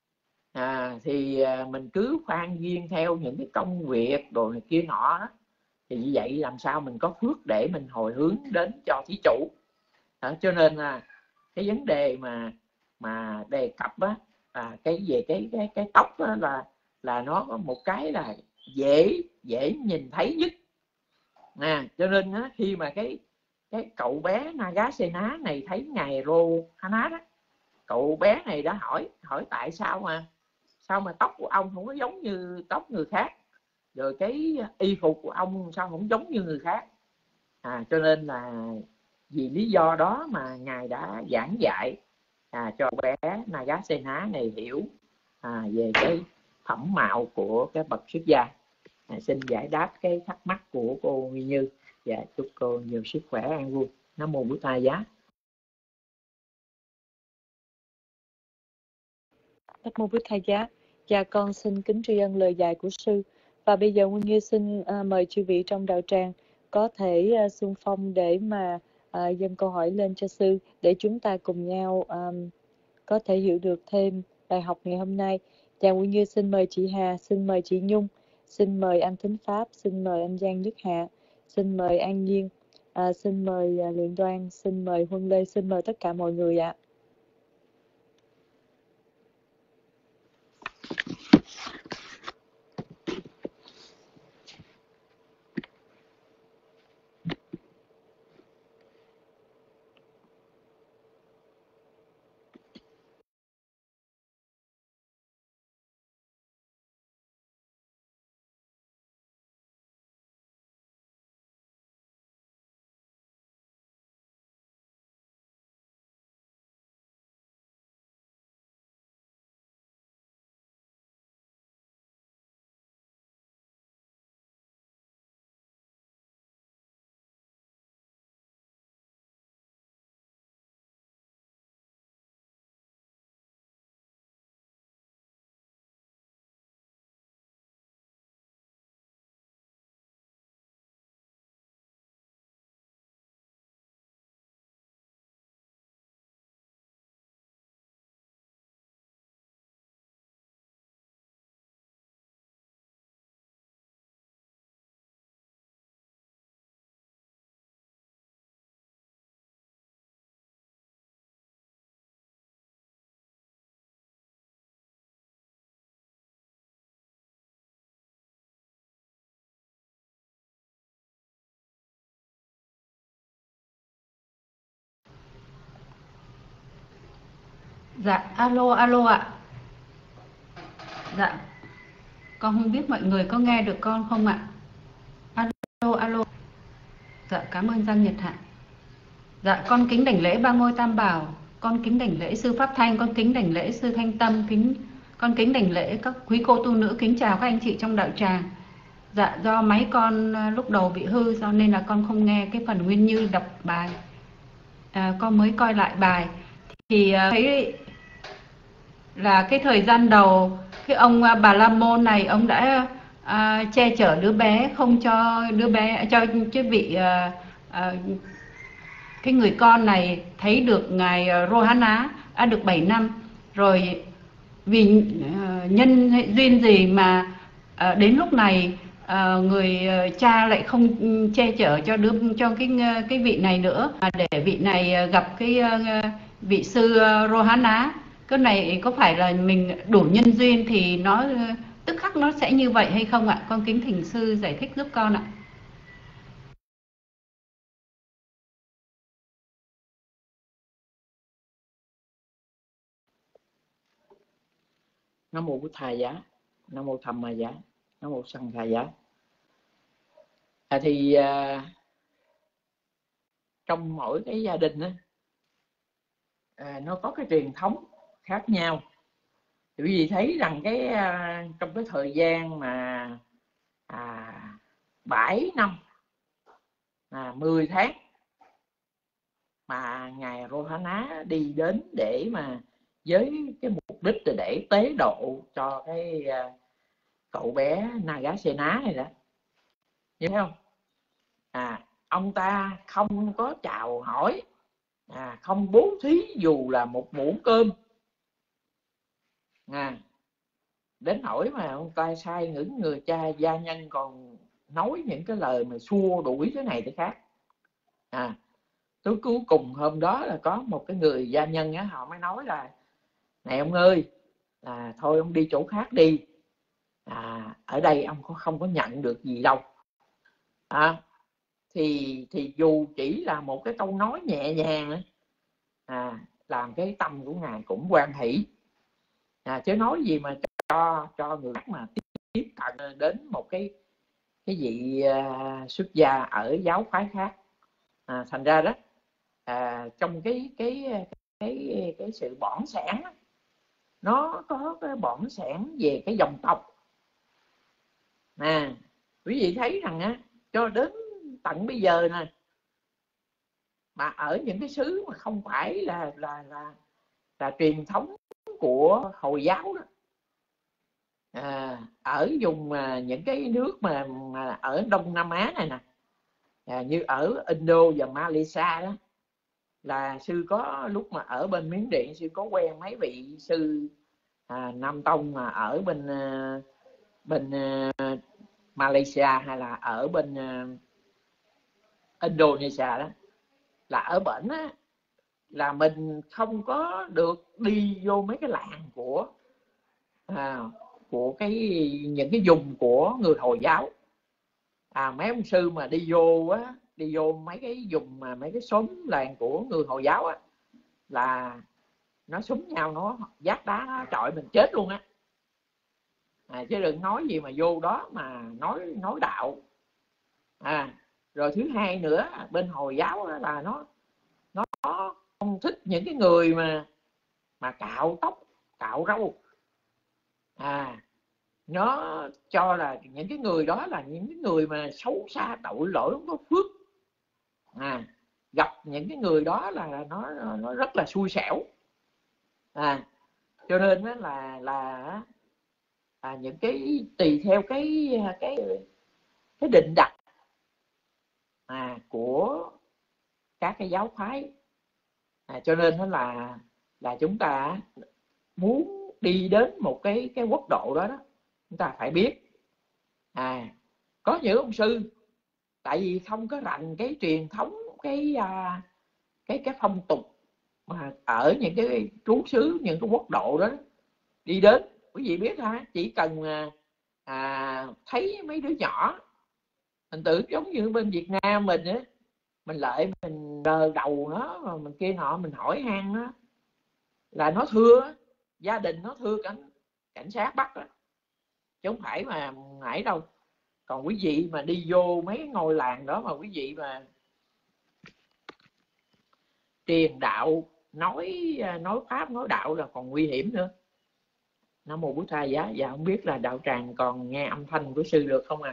thì mình cứ phan duyên theo những cái công việc đồ này kia nọ đó, thì như vậy làm sao mình có phước để mình hồi hướng đến cho thí chủ. Cho nên là cái vấn đề mà đề cập á, cái về cái tóc á, là nó có một cái là dễ nhìn thấy nhất. Cho nên á, khi mà cái cậu bé Nagasena này thấy ngài Rohanat á, cậu bé này đã hỏi tại sao mà tóc của ông không có giống như tóc người khác, rồi cái y phục của ông sao không giống như người khác. Cho nên là vì lý do đó mà ngài đã giảng dạy cho bé Nagasena này hiểu về cái phẩm mạo của cái bậc xuất gia. Xin giải đáp cái thắc mắc của cô Nguyên Như. Dạ, chúc cô nhiều sức khỏe an vui. Nam mô Bổn Thầy Giá. Nam mô Bổn Thầy Giá. Dạ, con xin kính tri ân lời dạy của sư. Và bây giờ Nguyên Như xin mời chư vị trong đạo tràng có thể xung phong để mà dâng câu hỏi lên cho sư, để chúng ta cùng nhau có thể hiểu được thêm bài học ngày hôm nay. Dạ, Nguyên Như xin mời chị Hà, xin mời chị Nhung, xin mời anh Thính Pháp, xin mời anh Giang Nhất Hạ, xin mời An Nhiên, xin mời Luyện Đoan, xin mời Huân Lê, xin mời tất cả mọi người ạ. Dạ, alo ạ. Dạ, con không biết mọi người có nghe được con không ạ? Alo. Dạ, cảm ơn Giang Nhật Hạ. Dạ, con kính đảnh lễ Ba Ngôi Tam Bảo, con kính đảnh lễ sư Pháp Thanh, con kính đảnh lễ sư Thanh Tâm, con kính đảnh lễ các quý cô tu nữ, kính chào các anh chị trong đạo tràng. Dạ, do máy con lúc đầu bị hư cho nên là con không nghe cái phần Nguyên Như đọc bài. Con mới coi lại bài thì thấy là cái thời gian đầu cái ông Bà La Môn này ông đã che chở đứa bé, không cho đứa bé cho cái vị cái người con này thấy được ngài Rohana đã được 7 năm rồi, vì nhân duyên gì mà đến lúc này người cha lại không che chở cho cái vị này nữa, để vị này gặp cái vị sư Rohana. Cái này có phải là mình đủ nhân duyên thì nó tức khắc nó sẽ như vậy hay không ạ? Con kính thỉnh sư giải thích giúp con ạ. Nam mô Bụt Thầy Giá, Nam mô Tham Ma Giá, Nam mô Sanh Thầy Giá. Thì trong mỗi cái gia đình á, nó có cái truyền thống khác nhau. Thì quý vị thấy rằng cái trong cái thời gian mà 7 năm 10 tháng mà ngài Rohana đi đến để mà với cái mục đích là để tế độ cho cái cậu bé Nagasena này đó, hiểu không? Ông ta không có chào hỏi, không bố thí dù là một muỗng cơm, đến nỗi mà ông ta sai những người cha gia nhân còn nói những cái lời mà xua đuổi thế này thế khác. Tới cuối cùng hôm đó là có một cái người gia nhân á, họ mới nói là này ông ơi, thôi ông đi chỗ khác đi, ở đây ông không có nhận được gì đâu. Thì dù chỉ là một cái câu nói nhẹ nhàng làm cái tâm của ngài cũng hoan hỷ, chứ nói gì mà cho người khác mà tiếp cận đến một cái vị xuất gia ở giáo phái khác. Thành ra đó, trong cái sự bỏng sẻn, nó có cái bỏng sẻn về cái dòng tộc. Quý vị thấy rằng á, cho đến tận bây giờ nè, mà ở những cái xứ mà không phải là truyền thống của Hồi giáo đó, ở vùng những cái nước mà ở Đông Nam Á này nè, như ở Indo và Malaysia đó, là sư có lúc mà ở bên Miến Điện, sư có quen mấy vị sư Nam Tông mà ở bên Malaysia hay là ở bên Indonesia đó, là ở bển á, là mình không có được đi vô mấy cái làng của những cái vùng của người Hồi giáo. Mấy ông sư mà đi vô mấy cái vùng mà mấy cái xóm làng của người Hồi giáo á, là nó súng nhau, nó vác đá nó chọi mình chết luôn á. Chứ đừng nói gì mà vô đó mà nói đạo. Rồi thứ hai nữa, bên Hồi giáo là nó không thích những cái người mà cạo tóc, cạo râu. Nó cho là những cái người đó là những cái người mà xấu xa, tội lỗi, không có phước. Gặp những cái người đó là nó rất là xui xẻo. Cho nên là những cái tùy theo cái định đặt của các cái giáo phái. Cho nên nó là chúng ta muốn đi đến một cái quốc độ đó, chúng ta phải biết có những ông sư tại vì không có rành cái truyền thống, cái phong tục mà ở những cái trú xứ, những cái quốc độ đó đi đến. Quý vị biết chỉ cần thấy mấy đứa nhỏ, mình tưởng giống như bên Việt Nam mình á, mình lại mình đờ đầu nó, mà mình kia nọ, mình hỏi han nó là nó thưa, gia đình nó thưa cảnh sát bắt đó, chứ không phải mà ngại đâu. Còn quý vị mà đi vô mấy ngôi làng đó mà quý vị mà truyền đạo, nói pháp, nói đạo là còn nguy hiểm nữa. Nam mô Bụt Thầy Giá. Dạ không biết là đạo tràng còn nghe âm thanh của sư được không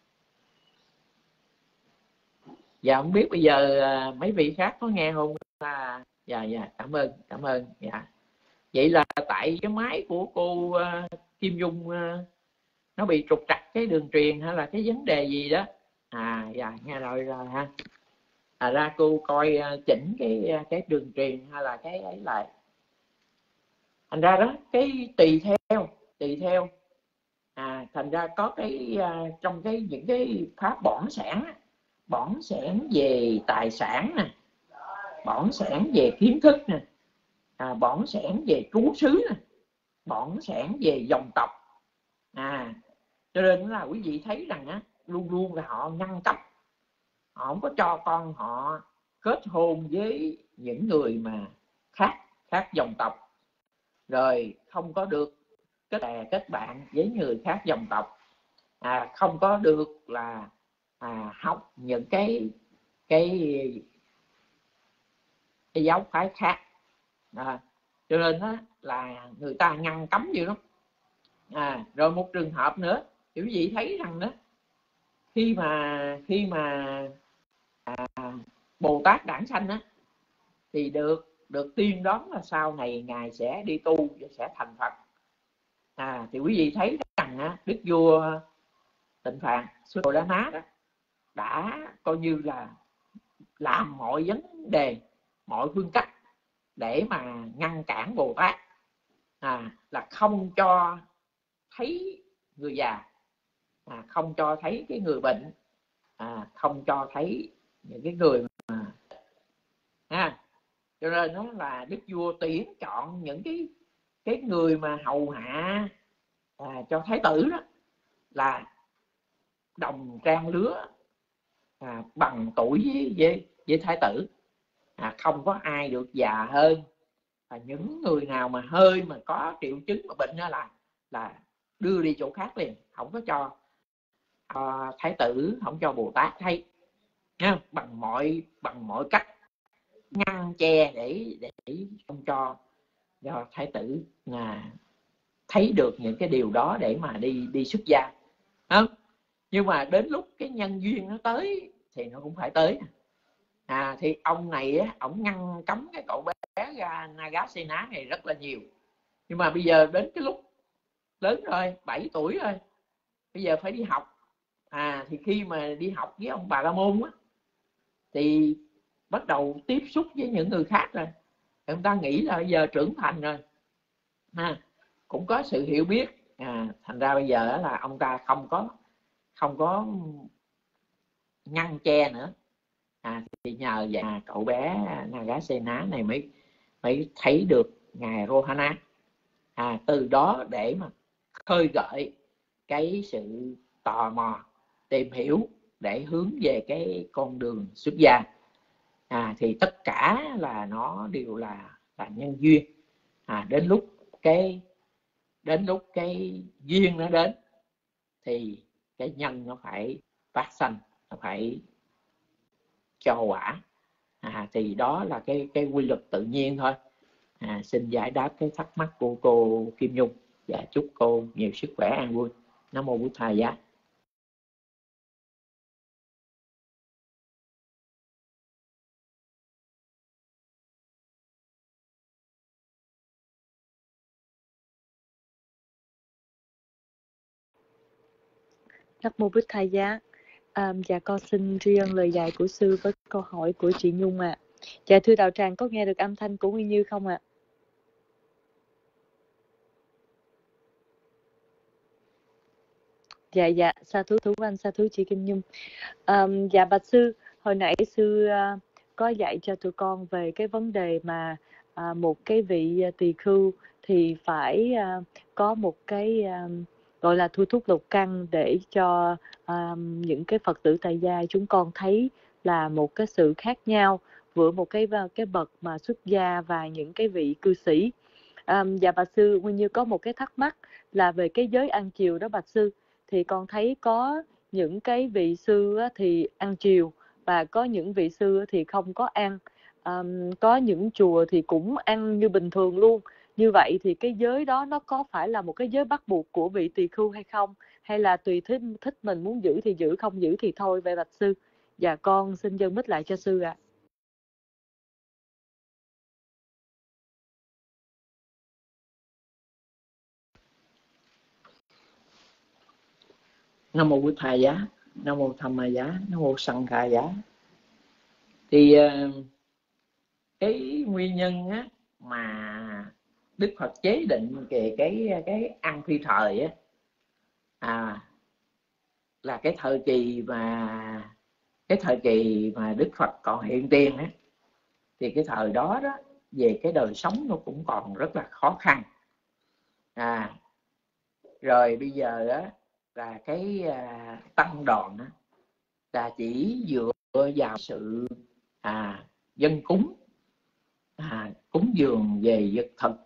Dạ không biết bây giờ mấy vị khác có nghe không? Dạ cảm ơn. Dạ. Vậy là tại cái máy của cô Kim Dung nó bị trục trặc cái đường truyền hay là cái vấn đề gì đó? Dạ nghe rồi ha. ra cô coi chỉnh cái đường truyền hay là cái ấy lại. Thành ra đó cái tùy theo thành ra có cái trong những cái pháp bỏn sẻn về tài sản nè, bỏn sẻn về kiến thức nè, bỏn sẻn về trú xứ nè, bỏn sẻn về dòng tộc. Cho nên là quý vị thấy rằng luôn luôn là họ ngăn cách, họ không có cho con họ kết hôn với những người mà khác dòng tộc, rồi không có được kết bạn với người khác dòng tộc, không có được là học những cái giáo phái khác. Cho nên là người ta ngăn cấm nhiều lắm. Rồi một trường hợp nữa thì quý vị thấy rằng đó, khi mà Bồ Tát đản sanh thì được tiên đoán là sau này ngài sẽ đi tu và sẽ thành Phật. Thì quý vị thấy rằng đức vua Tịnh Phạn Xô Đá Ná đã coi như là làm mọi vấn đề, mọi phương cách để mà ngăn cản Bồ Tát, là không cho thấy người già, không cho thấy cái người bệnh, không cho thấy những cái người mà cho nên nó là đức vua tuyển chọn những cái người mà hầu hạ cho thái tử đó là đồng trang lứa, bằng tuổi với thái tử, không có ai được già hơn. Những người nào mà hơi mà có triệu chứng mà bệnh đó là đưa đi chỗ khác liền, không có cho thái tử, không cho Bồ Tát thấy, bằng mọi cách ngăn che để không cho thái tử thấy được những cái điều đó để mà đi xuất gia. Nhưng mà đến lúc cái nhân duyên nó tới thì nó cũng phải tới. Thì ông này ổng ngăn cấm cái cậu bé Nagasena này rất là nhiều. Nhưng mà bây giờ đến cái lúc lớn rồi, 7 tuổi rồi, bây giờ phải đi học. Thì khi mà đi học với ông Bà La Môn thì bắt đầu tiếp xúc với những người khác rồi. Người ta nghĩ là bây giờ trưởng thành rồi, cũng có sự hiểu biết. Thành ra bây giờ là ông ta không có ngăn che nữa. Thì nhờ vậy cậu bé Nagasena này mới thấy được ngài Rohana. Từ đó để mà khơi gợi cái sự tò mò tìm hiểu để hướng về cái con đường xuất gia. Thì tất cả là nó đều là nhân duyên. Đến lúc cái duyên nó đến thì cái nhân nó phải phát sanh, nó phải cho quả. Thì đó là cái quy luật tự nhiên thôi. Xin giải đáp cái thắc mắc của cô Kim Nhung và chúc cô nhiều sức khỏe an vui. Nam mô Bổn Thầy Giá. Nam mô Bích Thầy Giá. Dạ con xin tri ân lời dạy của sư với câu hỏi của chị Nhung ạ. Dạ thưa đạo tràng, có nghe được âm thanh của Nguyên Như không ạ? Dạ sa thú Thủ Anh, sa thú chị Kim Nhung. Dạ bạch sư, hồi nãy sư có dạy cho tụi con về cái vấn đề mà một cái vị tỳ khưu thì phải có một cái gọi là thu thúc lục căn để cho những cái Phật tử tại gia chúng con thấy là một cái sự khác nhau giữa một cái bậc mà xuất gia và những cái vị cư sĩ. Dạ bạch sư, Nguyên Như có một cái thắc mắc là về cái giới ăn chiều đó bạch sư. Thì con thấy có những cái vị sư thì ăn chiều và có những vị sư thì không có ăn. Có những chùa thì cũng ăn như bình thường luôn. Như vậy thì cái giới đó nó có phải là một cái giới bắt buộc của vị tỳ khưu hay không? Hay là tùy thích mình muốn giữ thì giữ, không giữ thì thôi vậy bạch sư? Dạ con xin dâng mic lại cho sư ạ. Nam mô Bổn Thầy Giá, Nam mô Tham Ma Giá, Nam mô Sanh Khai Giá. Thì cái nguyên nhân á, mà Đức Phật chế định về cái ăn phi thời á, là cái thời kỳ mà Đức Phật còn hiện tiền á, thì cái thời đó về cái đời sống nó cũng còn rất là khó khăn. Rồi bây giờ á, là cái tăng đoàn á, là chỉ dựa vào sự dân cúng, cúng dường về vật thực,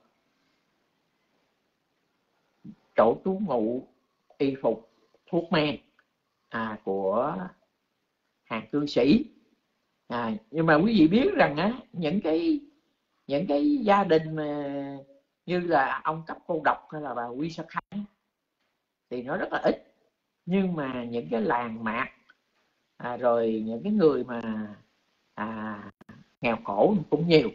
chỗ trú ngụ, y phục, thuốc men của hàng cư sĩ. Nhưng mà quý vị biết rằng á, những cái gia đình mà như là ông Cấp Cô Độc hay là bà Quy Sa Khanh thì nó rất là ít, nhưng mà những cái làng mạc rồi những cái người mà nghèo khổ cũng nhiều.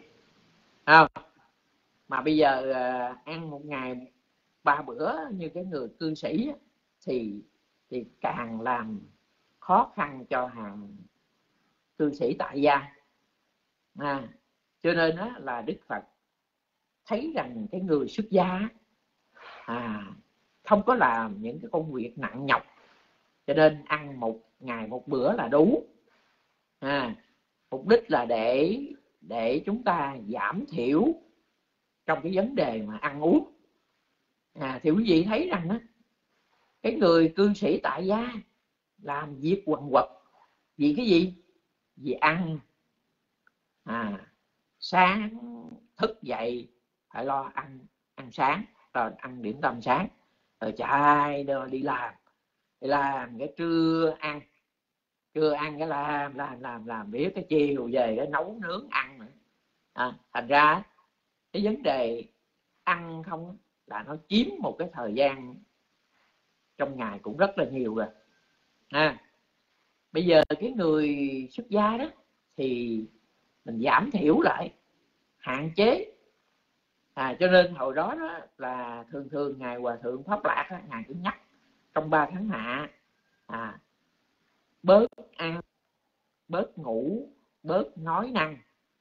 Mà bây giờ ăn một ngày 3 bữa như cái người cư sĩ thì càng làm khó khăn cho hàng cư sĩ tại gia. Cho nên là Đức Phật thấy rằng cái người xuất gia không có làm những cái công việc nặng nhọc, cho nên ăn một ngày một bữa là đủ. Mục đích là để chúng ta giảm thiểu trong cái vấn đề mà ăn uống. Thì quý vị thấy rằng cái người cư sĩ tại gia làm việc quần quật vì cái gì? Vì ăn. Sáng thức dậy phải lo ăn sáng, rồi ăn điểm tâm sáng, rồi chạy đi làm cái trưa ăn cái làm biết cái chiều về cái nấu nướng ăn nữa. Thành ra cái vấn đề ăn không là nó chiếm một cái thời gian trong ngày cũng rất là nhiều rồi. Bây giờ cái người xuất gia đó thì mình giảm thiểu lại, hạn chế. Cho nên hồi đó là thường ngài Hòa Thượng Pháp Lạc ngài cũng nhắc trong 3 tháng hạ bớt ăn, bớt ngủ, bớt nói năng,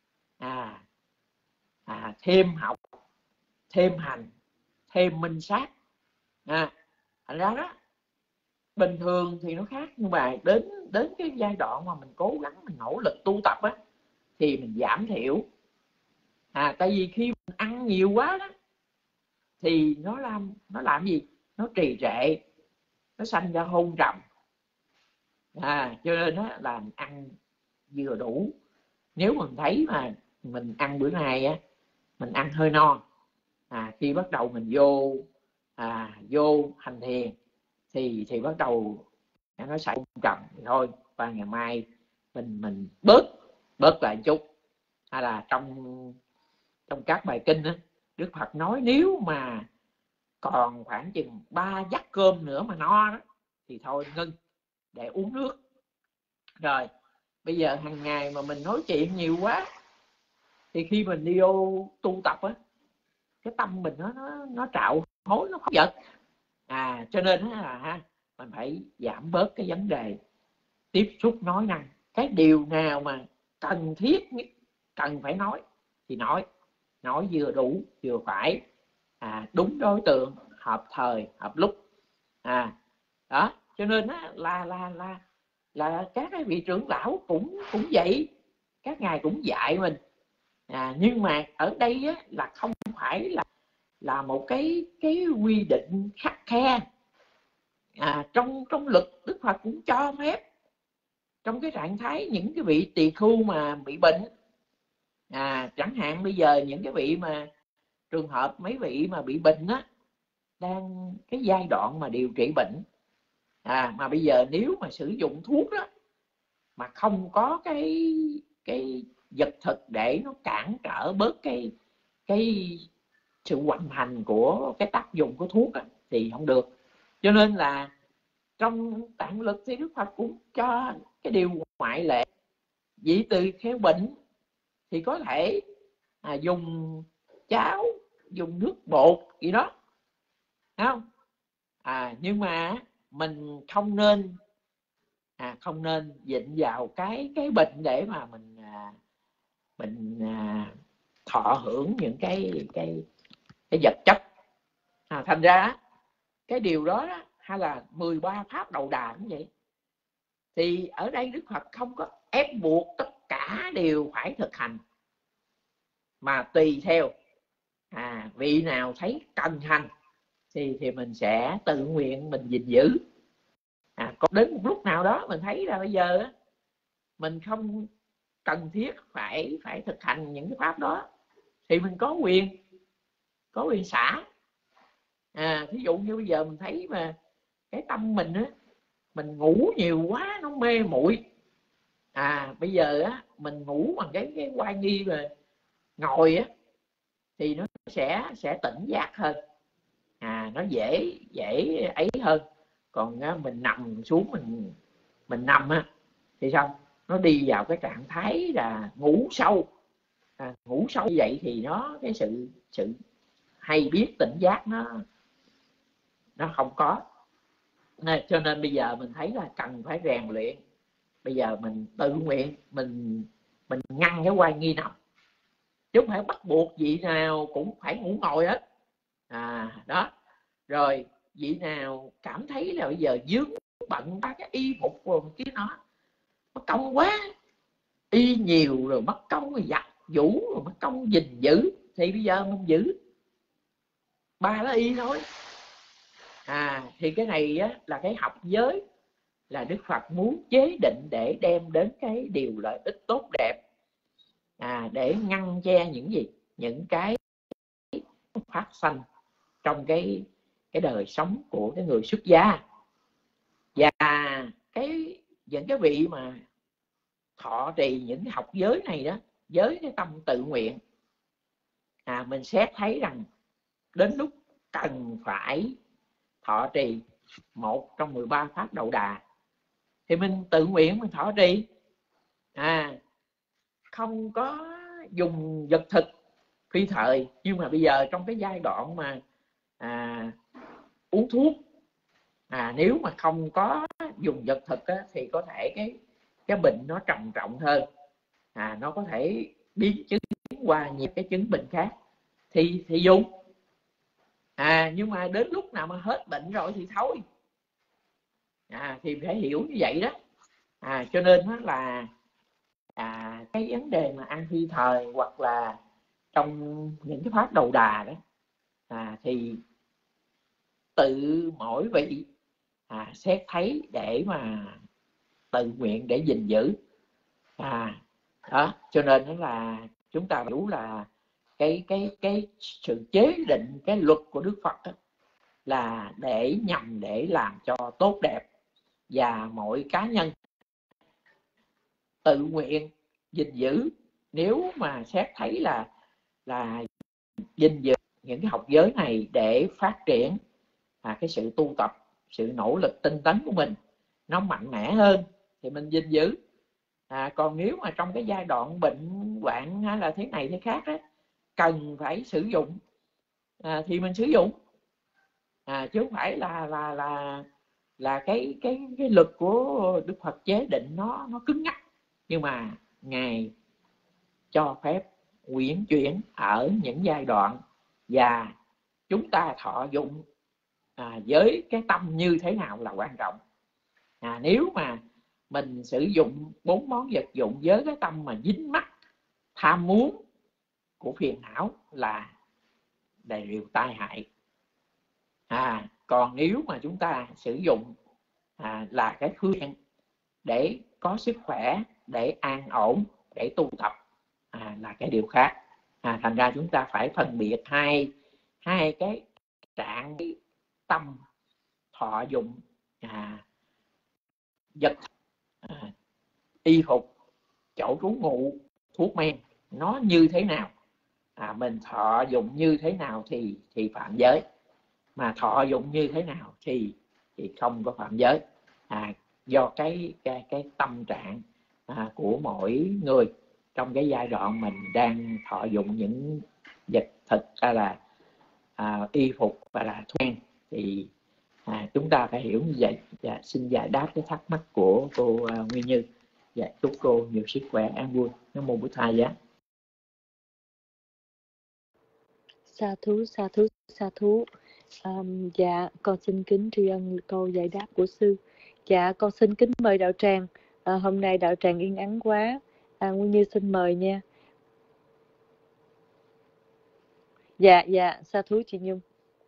thêm học, thêm hành, thêm minh sát. Thành ra đó bình thường thì nó khác, nhưng mà đến cái giai đoạn mà mình cố gắng mình nỗ lực tu tập thì mình giảm thiểu. Tại vì khi mình ăn nhiều quá đó thì nó làm gì? Nó trì trệ, nó sanh ra hôn trầm. Cho nên là mình ăn vừa đủ. Nếu mình thấy mà mình ăn bữa nay mình ăn hơi no, khi bắt đầu mình vô hành thiền thì bắt đầu nó xảy hôn trầm thì thôi, và ngày mai mình bớt lại một chút. Hay là trong các bài kinh Đức Phật nói nếu mà còn khoảng chừng 3 vắt cơm nữa mà no đó thì thôi ngưng để uống nước. Rồi bây giờ hàng ngày mà mình nói chuyện nhiều quá thì khi mình đi vô tu tập cái tâm mình nó trạo hối, nó không giật. Cho nên là mình phải giảm bớt cái vấn đề tiếp xúc nói năng. Cái điều nào mà cần thiết nhất, cần phải nói thì nói vừa đủ vừa phải, đúng đối tượng, hợp thời hợp lúc. Đó cho nên là các cái vị trưởng lão cũng vậy, các ngài cũng dạy mình. Nhưng mà ở đây là không phải là một cái quy định khắt khe. Trong luật Đức Phật cũng cho phép trong cái trạng thái những cái vị tỳ khưu mà bị bệnh, chẳng hạn bây giờ những cái vị mà trường hợp mấy vị mà bị bệnh đang cái giai đoạn mà điều trị bệnh, mà bây giờ nếu mà sử dụng thuốc mà không có cái vật thực để nó cản trở bớt cái sự hoành hành của cái tác dụng của thuốc thì không được. Cho nên là trong tạng lực thì Đức Phật cũng cho cái điều ngoại lệ. Vị tỳ kheo bệnh thì có thể dùng cháo, dùng nước bột gì đó, không? Nhưng mà mình không nên không nên dịnh vào cái bệnh để mà mình thọ hưởng những cái vật chất. Thành ra cái điều đó hay là 13 pháp đầu đà cũng vậy. Thì ở đây Đức Phật không có ép buộc tất cả đều phải thực hành, mà tùy theo vị nào thấy cần hành thì mình sẽ tự nguyện mình gìn giữ. Còn đến một lúc nào đó mình thấy là bây giờ mình không cần thiết phải thực hành những cái pháp đó thì mình có quyền xả. Thí dụ như bây giờ mình thấy mà cái tâm mình mình ngủ nhiều quá nó mê muội, bây giờ mình ngủ bằng cái oai nghi mà ngồi thì nó sẽ tỉnh giác hơn, nó dễ ấy hơn. Còn mình nằm xuống mình nằm thì sao, nó đi vào cái trạng thái là ngủ sâu. Ngủ sâu như vậy thì nó cái sự hay biết tỉnh giác nó không có. Cho nên bây giờ mình thấy là cần phải rèn luyện. Bây giờ mình tự nguyện mình ngăn cái oai nghi nằm, chứ không phải bắt buộc vị nào cũng phải ngủ ngồi hết. Đó. Rồi vị nào cảm thấy là bây giờ dướng bận ba cái y phục rồi kia nó công quá, y nhiều rồi mất công rồi giặt vũ rồi mất công gìn giữ, thì bây giờ mình giữ ba lá y thôi. Thì cái này là cái học giới là Đức Phật muốn chế định để đem đến cái điều lợi ích tốt đẹp, để ngăn che những gì, những cái phát sanh trong cái đời sống của cái người xuất gia. Và những cái vị mà thọ trì những cái học giới này đó, với cái tâm tự nguyện, mình xét thấy rằng đến lúc cần phải thọ trì một trong 13 pháp đầu đà thì mình tự nguyện mình thọ trì, không có dùng vật thực phi thời. Nhưng mà bây giờ trong cái giai đoạn mà uống thuốc, nếu mà không có dùng vật thực thì có thể cái bệnh nó trầm trọng hơn, nó có thể biến chứng qua nhiều cái chứng bệnh khác thì dùng. Nhưng mà đến lúc nào mà hết bệnh rồi thì thôi. Thì phải hiểu như vậy đó. Cho nên đó là cái vấn đề mà ăn phi thời hoặc là trong những cái pháp đầu đà đó, thì tự mỗi vị xét thấy để mà tự nguyện để gìn giữ. Đó, cho nên đó là chúng ta hiểu là cái sự chế định cái luật của Đức Phật đó là nhằm để làm cho tốt đẹp, và mỗi cá nhân tự nguyện gìn giữ. Nếu mà xét thấy là gìn giữ những cái học giới này để phát triển cái sự tu tập, sự nỗ lực tinh tấn của mình nó mạnh mẽ hơn thì mình gìn giữ. Còn nếu mà trong cái giai đoạn bệnh hoạn hay là thế này thế khác đó, cần phải sử dụng thì mình sử dụng, chứ không phải là cái luật của Đức Phật chế định nó cứng nhắc. Nhưng mà Ngài cho phép uyển chuyển ở những giai đoạn, và chúng ta thọ dụng với cái tâm như thế nào là quan trọng. Nếu mà mình sử dụng 4 món vật dụng với cái tâm mà dính mắc tham muốn của phiền não là điều tai hại. Còn nếu mà chúng ta sử dụng là cái phương tiện để có sức khỏe, để an ổn, để tu tập là cái điều khác. Thành ra chúng ta phải phân biệt hai cái trạng tâm thọ dụng vật, y phục, chỗ trú ngụ, thuốc men, nó như thế nào, mình thọ dụng như thế nào thì phạm giới, mà thọ dụng như thế nào thì không có phạm giới. Do cái tâm trạng của mỗi người trong cái giai đoạn mình đang thọ dụng những vật thực hay là y phục và là thuốc men, thì Chúng ta phải hiểu như vậy. Xin giải đáp cái thắc mắc của cô Nguyên Như. Chúc cô nhiều sức khỏe, an vui. Nam mô Bổn Thầy giá. Sa thú, sa thú, sa thú. Dạ, con xin kính tri ân câu giải đáp của sư. Dạ, con xin kính mời đạo tràng. Hôm nay đạo tràng yên ắng quá. Nguyên Như xin mời nha. Dạ, sa thú chị Nhung.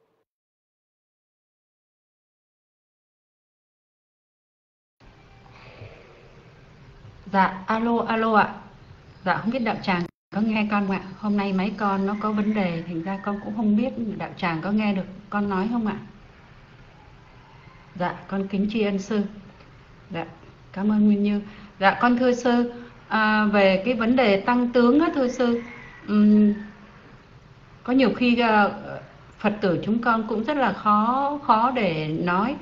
Dạ, alo ạ. Dạ, không biết đạo tràng có nghe con ạ. Hôm nay máy con nó có vấn đề, thành ra con cũng không biết đạo tràng có nghe được con nói không ạ. Dạ, con kính tri ân sư. Dạ, cảm ơn Nguyên Như. Dạ, con thưa sư, về cái vấn đề tăng tướng á, thưa sư, có nhiều khi Phật tử chúng con cũng rất là khó để nói.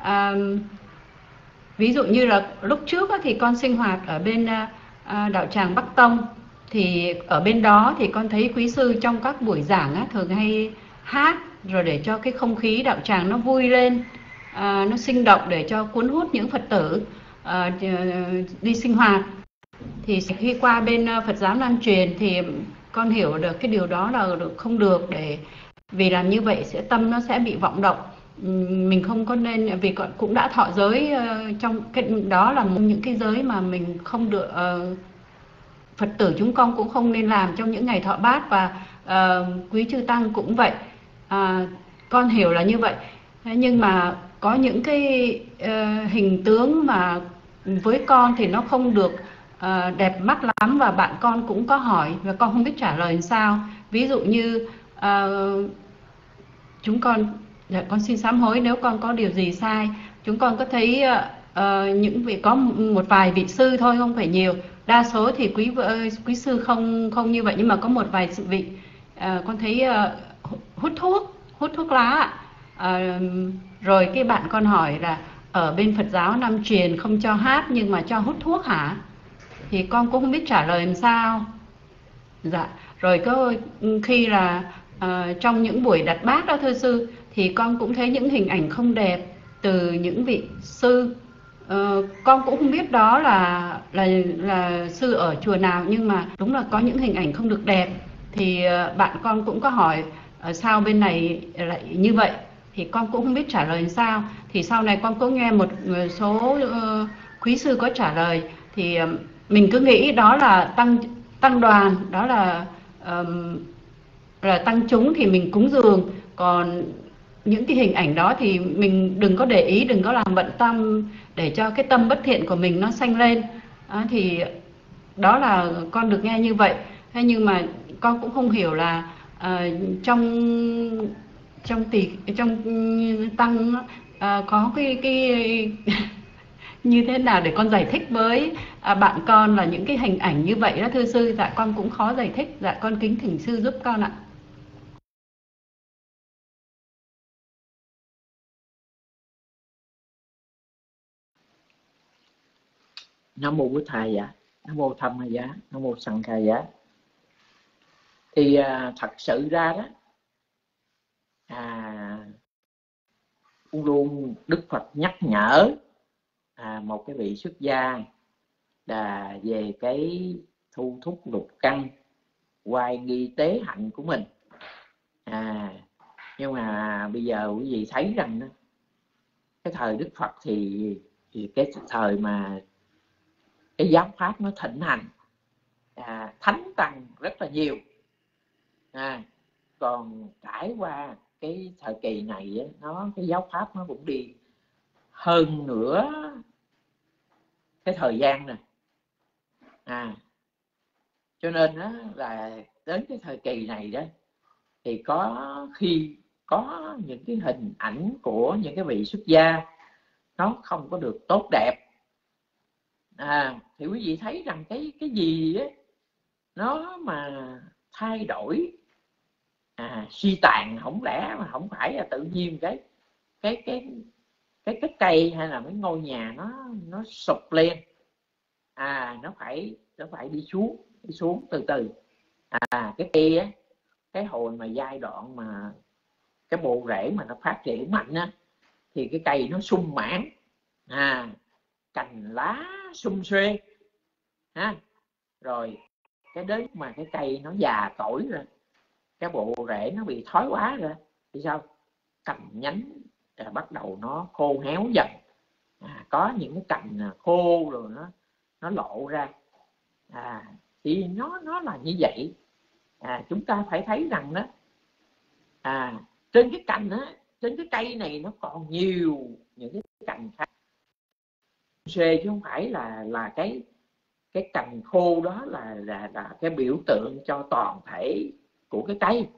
Ví dụ như là lúc trước thì con sinh hoạt ở bên đạo tràng Bắc Tông, thì ở bên đó thì con thấy quý sư trong các buổi giảng thường hay hát, rồi để cho cái không khí đạo tràng nó vui lên, nó sinh động để cho cuốn hút những Phật tử đi sinh hoạt. Thì khi qua bên Phật giáo Nam truyền thì con hiểu được cái điều đó là không được, vì làm như vậy tâm nó sẽ bị vọng động. Mình không có nên, vì cũng đã thọ giới, trong cái đó là những cái giới mà mình không được, Phật tử chúng con cũng không nên làm trong những ngày thọ bát, và quý chư tăng cũng vậy. Con hiểu là như vậy. Nhưng mà có những cái hình tướng mà với con thì nó không được đẹp mắt lắm, và bạn con cũng có hỏi và con không biết trả lời làm sao. Ví dụ như chúng con, con xin sám hối nếu con có điều gì sai. Chúng con có thấy những vị, có một vài vị sư thôi, không phải nhiều, đa số thì quý sư không như vậy, nhưng mà có một vài vị con thấy hút thuốc lá. Rồi cái bạn con hỏi là ở bên Phật giáo Nam truyền không cho hát nhưng mà cho hút thuốc hả? Thì con cũng không biết trả lời làm sao. Dạ, rồi có khi là trong những buổi đặt bát đó thưa sư, thì con cũng thấy những hình ảnh không đẹp từ những vị sư. Con cũng không biết đó là sư ở chùa nào, nhưng mà đúng là có những hình ảnh không được đẹp. Thì bạn con cũng có hỏi sao bên này lại như vậy, thì con cũng không biết trả lời làm sao. Thì sau này con có nghe một số quý sư có trả lời, thì mình cứ nghĩ đó là tăng đoàn, đó là tăng chúng thì mình cúng dường, còn những cái hình ảnh đó thì mình đừng có để ý, đừng có làm bận tâm để cho cái tâm bất thiện của mình nó sanh lên. Thì đó là con được nghe như vậy. Thế nhưng mà con cũng không hiểu là trong tăng có cái như thế nào để con giải thích với bạn con là những cái hình ảnh như vậy đó thưa sư. Dạ con cũng khó giải thích. Dạ con kính thỉnh sư giúp con ạ. Nam mô Bổn Thầy giá, Nam mô Tham Giá, Nam mô Sanh Khai Giá. Thì thật sự ra đó, luôn luôn Đức Phật nhắc nhở một cái vị xuất gia là về cái thu thúc lục căn, hoài nghi tế hạnh của mình. Nhưng mà bây giờ quý vị thấy rằng đó, cái thời Đức Phật thì cái thời mà cái giáo pháp nó thịnh hành, thánh tăng rất là nhiều. Còn trải qua cái thời kỳ này cái giáo pháp nó cũng đi hơn nữa cái thời gian này. Cho nên đó là đến cái thời kỳ này đó, thì khi có những cái hình ảnh của những cái vị xuất gia nó không có được tốt đẹp, thì quý vị thấy rằng cái gì ấy, nó mà thay đổi suy tàn, không lẽ mà không phải là tự nhiên cái cây hay là cái ngôi nhà nó sụp lên, nó phải đi xuống từ từ. Cái cây á, cái hồi mà giai đoạn mà cái bộ rễ mà nó phát triển mạnh á, thì cái cây nó sung mãn, cành lá sum xuê ha. Rồi cái đến mà cái cây nó già cỗi rồi, cái bộ rễ nó bị thoái hóa rồi thì sao? Cành nhánh bắt đầu nó khô héo dần, có những cái cành khô rồi nó lộ ra, thì nó là như vậy. Chúng ta phải thấy rằng đó, trên cái cành á, trên cái cây này nó còn nhiều những cái cành khác xê, chứ không phải là cái cành khô đó là cái biểu tượng cho toàn thể của cái cây.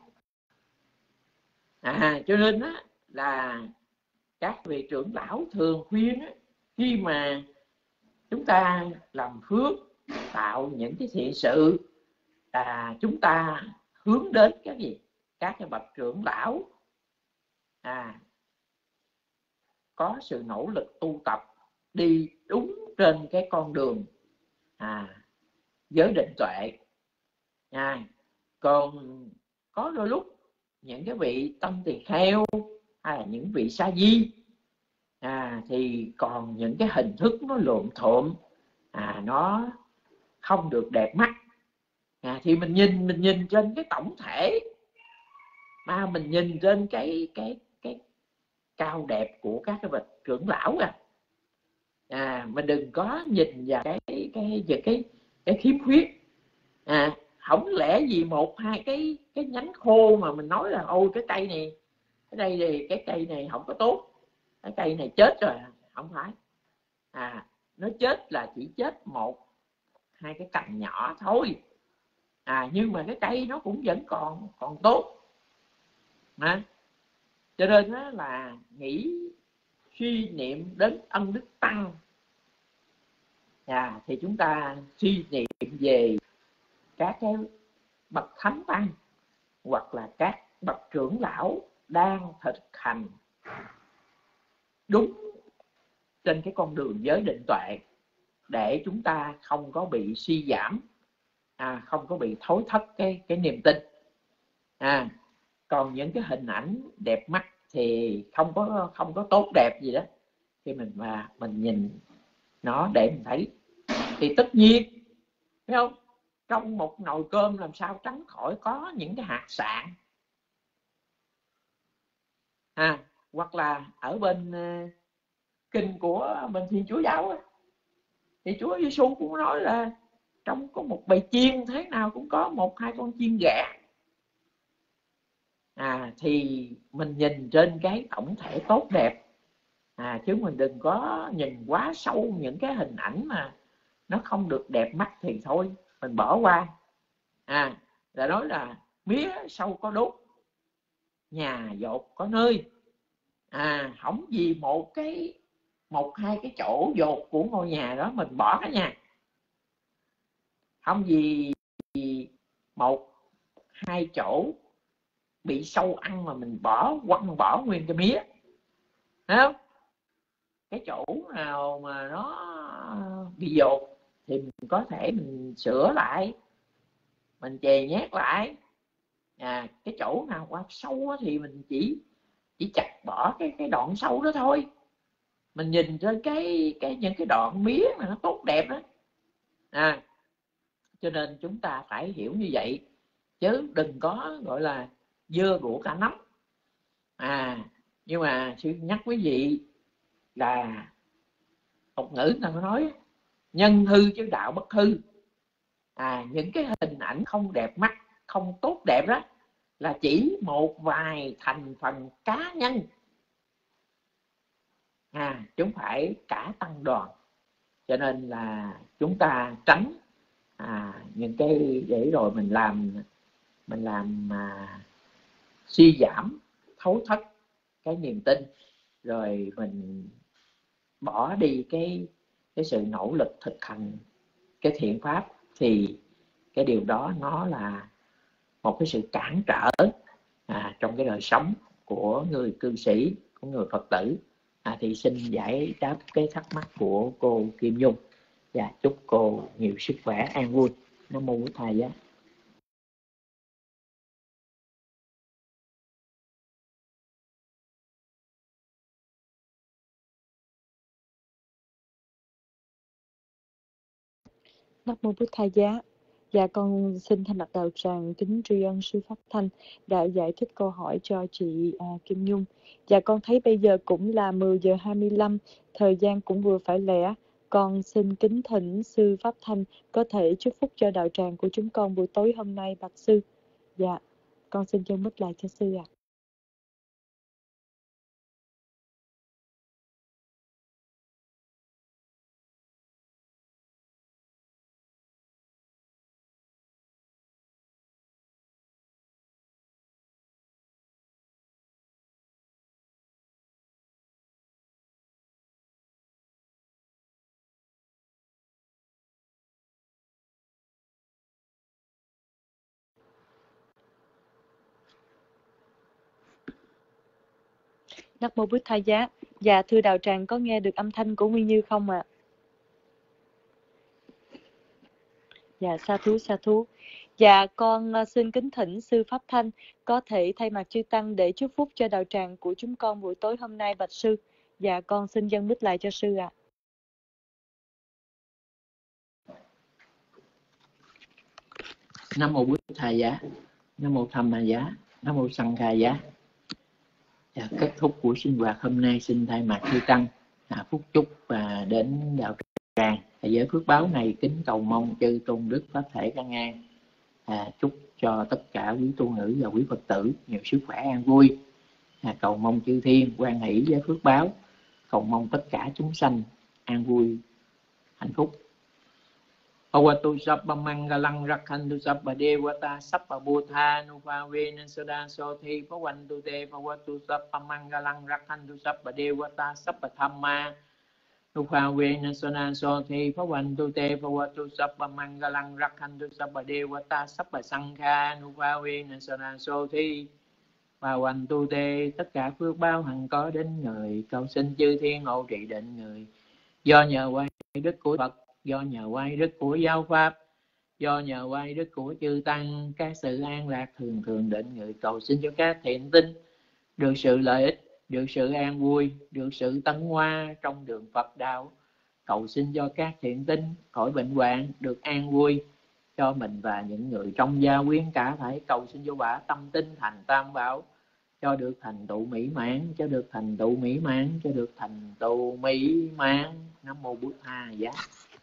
Cho nên á, là các vị trưởng lão thường khuyên á, khi mà chúng ta làm phước, tạo những cái thiện sự, chúng ta hướng đến cái gì? Các cái bậc trưởng lão có sự nỗ lực tu tập, đi đúng trên cái con đường giới định tuệ. Còn có đôi lúc những cái vị tâm tỳ kheo hay là những vị sa di thì còn những cái hình thức nó lộn thộn, nó không được đẹp mắt, thì mình nhìn trên cái tổng thể, mà mình nhìn trên cái cao đẹp của các cái bậc trưởng lão mình đừng có nhìn vào cái khiếm khuyết. Không lẽ vì một hai cái nhánh khô mà mình nói là ôi cái cây này, cái cây này không có tốt, cái cây này chết rồi. Không phải, nó chết là chỉ chết một hai cái cành nhỏ thôi, nhưng mà cái cây nó cũng vẫn còn tốt. Cho nên đó là nghĩ suy niệm đến ân đức tăng, thì chúng ta suy niệm về các cái bậc thánh tăng hoặc là các bậc trưởng lão đang thực hành đúng trên cái con đường giới định tuệ, để chúng ta không có bị suy giảm, không có bị thối thất cái niềm tin. Còn những cái hình ảnh đẹp mắt thì không có tốt đẹp gì đó, thì mình nhìn nó để mình thấy. Thì tất nhiên, thấy không, trong một nồi cơm làm sao tránh khỏi có những cái hạt sạn, hoặc là ở bên kinh của bên Thiên Chúa giáo thì Chúa Giêsu cũng nói là trong có một bầy chiên thế nào cũng có một hai con chiên gạ. Thì mình nhìn trên cái tổng thể tốt đẹp, chứ mình đừng có nhìn quá sâu những cái hình ảnh mà nó không được đẹp mắt thì thôi mình bỏ qua. Là nói là mía sâu có đốt, nhà dột có nơi. Không vì một hai cái chỗ dột của ngôi nhà đó mình bỏ cái nhà, không vì một hai chỗ bị sâu ăn mà mình quăng bỏ nguyên cái mía. Thấy không? Cái chỗ nào mà nó bị dột thì mình có thể mình sửa lại, mình chè nhét lại. Cái chỗ nào quá sâu thì mình chỉ chặt bỏ cái đoạn sâu đó thôi. Mình nhìn trên những cái đoạn mía mà nó tốt đẹp đó. Cho nên chúng ta phải hiểu như vậy, chứ đừng có gọi là dơ đũa cả nắm. Nhưng mà sư nhắc quý vị là tục ngữ ta nói nhân hư chứ đạo bất hư. Những cái hình ảnh không đẹp mắt, không tốt đẹp đó là chỉ một vài thành phần cá nhân, chứ không phải cả tăng đoàn. Cho nên là chúng ta tránh những cái để rồi mình làm suy giảm, thối thất cái niềm tin, rồi mình bỏ đi cái sự nỗ lực thực hành cái thiện pháp, thì cái điều đó nó là một cái sự cản trở trong cái đời sống của người cư sĩ, của người Phật tử. Thì xin giải đáp cái thắc mắc của cô Kim Nhung và chúc cô nhiều sức khỏe, an vui. Nam mô Bổn Thầy Giá. Nam mô Bụt Thầy Giá. Dạ con xin thay mặt đạo tràng kính tri ân sư Pháp Thanh đã giải thích câu hỏi cho chị Kim Nhung. Dạ con thấy bây giờ cũng là 10 giờ 25, thời gian cũng vừa phải lẽ. Con xin kính thỉnh sư Pháp Thanh có thể chúc phúc cho đạo tràng của chúng con buổi tối hôm nay bạch sư. Dạ, con xin dâng mic lại cho sư ạ. Nam mô Bụt Thầy Giá. Dạ thưa đạo tràng có nghe được âm thanh của Nguyên Như không ạ? Dạ sa thú sa thú. Dạ con xin kính thỉnh sư Pháp Thanh có thể thay mặt chư tăng để chúc phúc cho đạo tràng của chúng con buổi tối hôm nay bạch sư. Dạ con xin dâng mic lại cho sư ạ. Nam mô Bụt Thầy Giá, Nam mô Tham Ma Giá, Nam mô Sanh Kha Giá. Kết thúc buổi sinh hoạt hôm nay xin thay mặt chư tăng phúc chúc và đến đạo tràng với phước báo này kính cầu mong chư tôn đức pháp thể căn an, chúc cho tất cả quý tu nữ và quý Phật tử nhiều sức khỏe an vui, cầu mong chư thiên hoan hỷ với phước báo, cầu mong tất cả chúng sanh an vui hạnh phúc. Bhavatu sabba mangalang rakhantu sabba devata sabba buddha nupavena sada sothi bhavantu te bhavatu sabba mangalang rakhantu sabba devata sabba thamma nupavena sada sothi bhavantu te bhavatu sabba mangalang rakhantu sabba devata sabba sankha nupavena sada sothi bhavantu te. Tất cả phước báo hằng có đến người, cầu xin chư thiên hộ trì định người, do nhờ quay đức của Phật, do nhờ quay đức của giáo pháp, do nhờ quay đức của chư tăng, các sự an lạc thường thường định người, cầu xin cho các thiện tinh được sự lợi ích, được sự an vui, được sự tấn hoa trong đường Phật đạo, cầu xin cho các thiện tinh khỏi bệnh hoạn, được an vui cho mình và những người trong gia quyến cả thảy, cầu xin cho quả tâm tinh thành tam bảo, cho được thành tựu mỹ mãn, cho được thành tựu mỹ mãn, cho được thành tựu mỹ mãn. Nam mô Bụt Thầy Giá.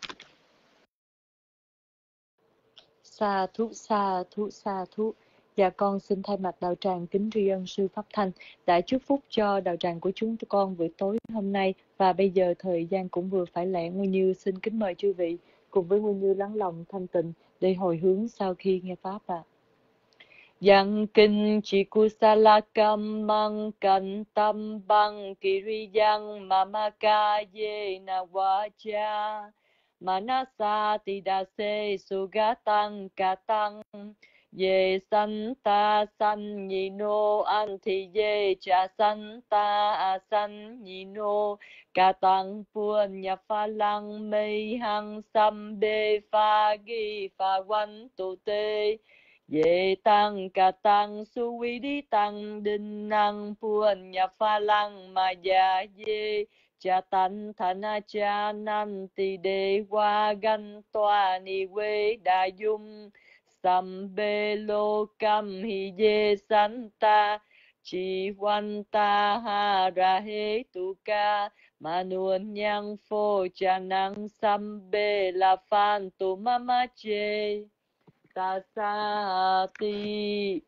Sa thú sa thú sa thú. Dạ con xin thay mặt đạo tràng kính tri ân sư Pháp Thanh đã chúc phúc cho đạo tràng của chúng con buổi tối hôm nay. Và bây giờ thời gian cũng vừa phải lẹ, Nguyên Như xin kính mời chư vị cùng với Nguyên Như lắng lòng thanh tịnh để hồi hướng sau khi nghe pháp ạ. Yang kinh chỉ kusala kamang kan tam bang kiriyang mamaka ye na vacha manasa tidase sugatang katang ye santa san nhino anthi ye cha santa asan nhino katang puan nhập pha lăng mây hăng sam be pha gi pha quan tu te ye tăng ca tăng su vi đi tăng đinh năng puan nhập pha lăng ma ya ye cha tan thana cha nan ti de wa gan toa ni we da yum sam be lo cam hi ye santa chi wan ta ha ra he tu ca ma nuan nhang phô cha năng sam be la phan tu mama che ta sa ti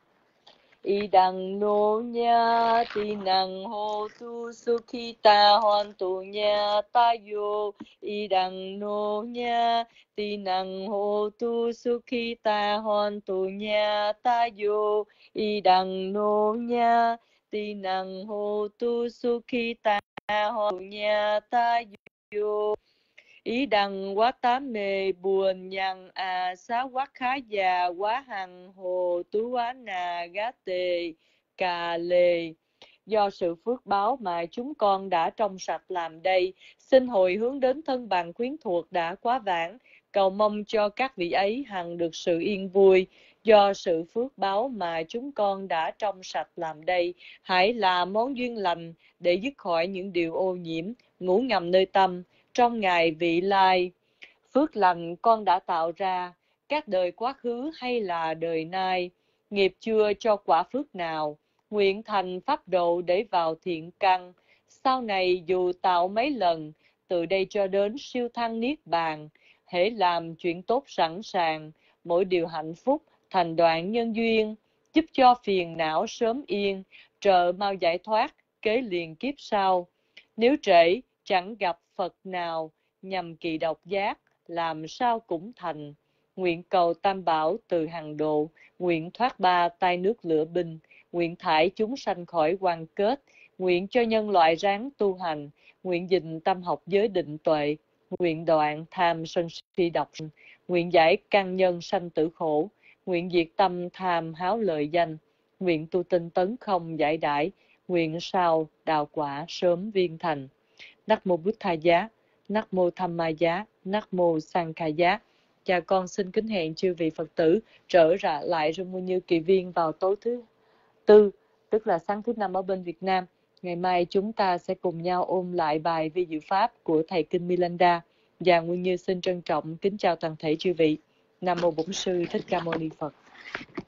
y đằng nô nha ti năng hô tu sukhi ta hoàn tu nha ta yo y đằng nô nha ti năng hô tu sukhi ta hoàn tu nha ta yo y đằng nô nha ti năng hô tu sukhi ta hoàn tu nha ta yo ý đằng quá tám mê buồn nhằn xá quá khá già quá hằng hồ tú quá nà gá tề cà lề. Do sự phước báo mà chúng con đã trong sạch làm đây, xin hồi hướng đến thân bằng quyến thuộc đã quá vãng, cầu mong cho các vị ấy hằng được sự yên vui. Do sự phước báo mà chúng con đã trong sạch làm đây, hãy là món duyên lành để dứt khỏi những điều ô nhiễm, ngủ ngầm nơi tâm trong ngày vị lai. Phước lành con đã tạo ra, các đời quá khứ hay là đời nay, nghiệp chưa cho quả phước nào, nguyện thành pháp độ để vào thiện căn. Sau này dù tạo mấy lần, từ đây cho đến siêu thăng niết bàn, hễ làm chuyện tốt sẵn sàng, mỗi điều hạnh phúc thành đoạn nhân duyên, giúp cho phiền não sớm yên, trợ mau giải thoát, kế liền kiếp sau. Nếu trễ chẳng gặp Phật nào, nhằm kỳ độc giác, làm sao cũng thành. Nguyện cầu Tam Bảo từ hàng độ, nguyện thoát ba tai nước lửa binh, nguyện thải chúng sanh khỏi quan kết, nguyện cho nhân loại ráng tu hành, nguyện gìn tâm học giới định tuệ, nguyện đoạn tham sân si độc, nguyện giải căn nhân sanh tử khổ, nguyện diệt tâm tham háo lợi danh, nguyện tu tinh tấn không giải đãi, nguyện sao đào quả sớm viên thành. Nắc mô Bụt Tha Giá, Nắc mô Tham Ma Giá, Nắc mô Sang Kha Giá. Cha con xin kính hẹn chư vị Phật tử trở lại Room Như Kỳ Viên vào tối thứ Tư, tức là sáng thứ Năm ở bên Việt Nam. Ngày mai chúng ta sẽ cùng nhau ôn lại bài vi diệu pháp của thầy Kinh Milanda. Và Nguyên Như xin trân trọng kính chào toàn thể chư vị. Nam mô Bổn Sư Thích Ca Mâu Ni Phật.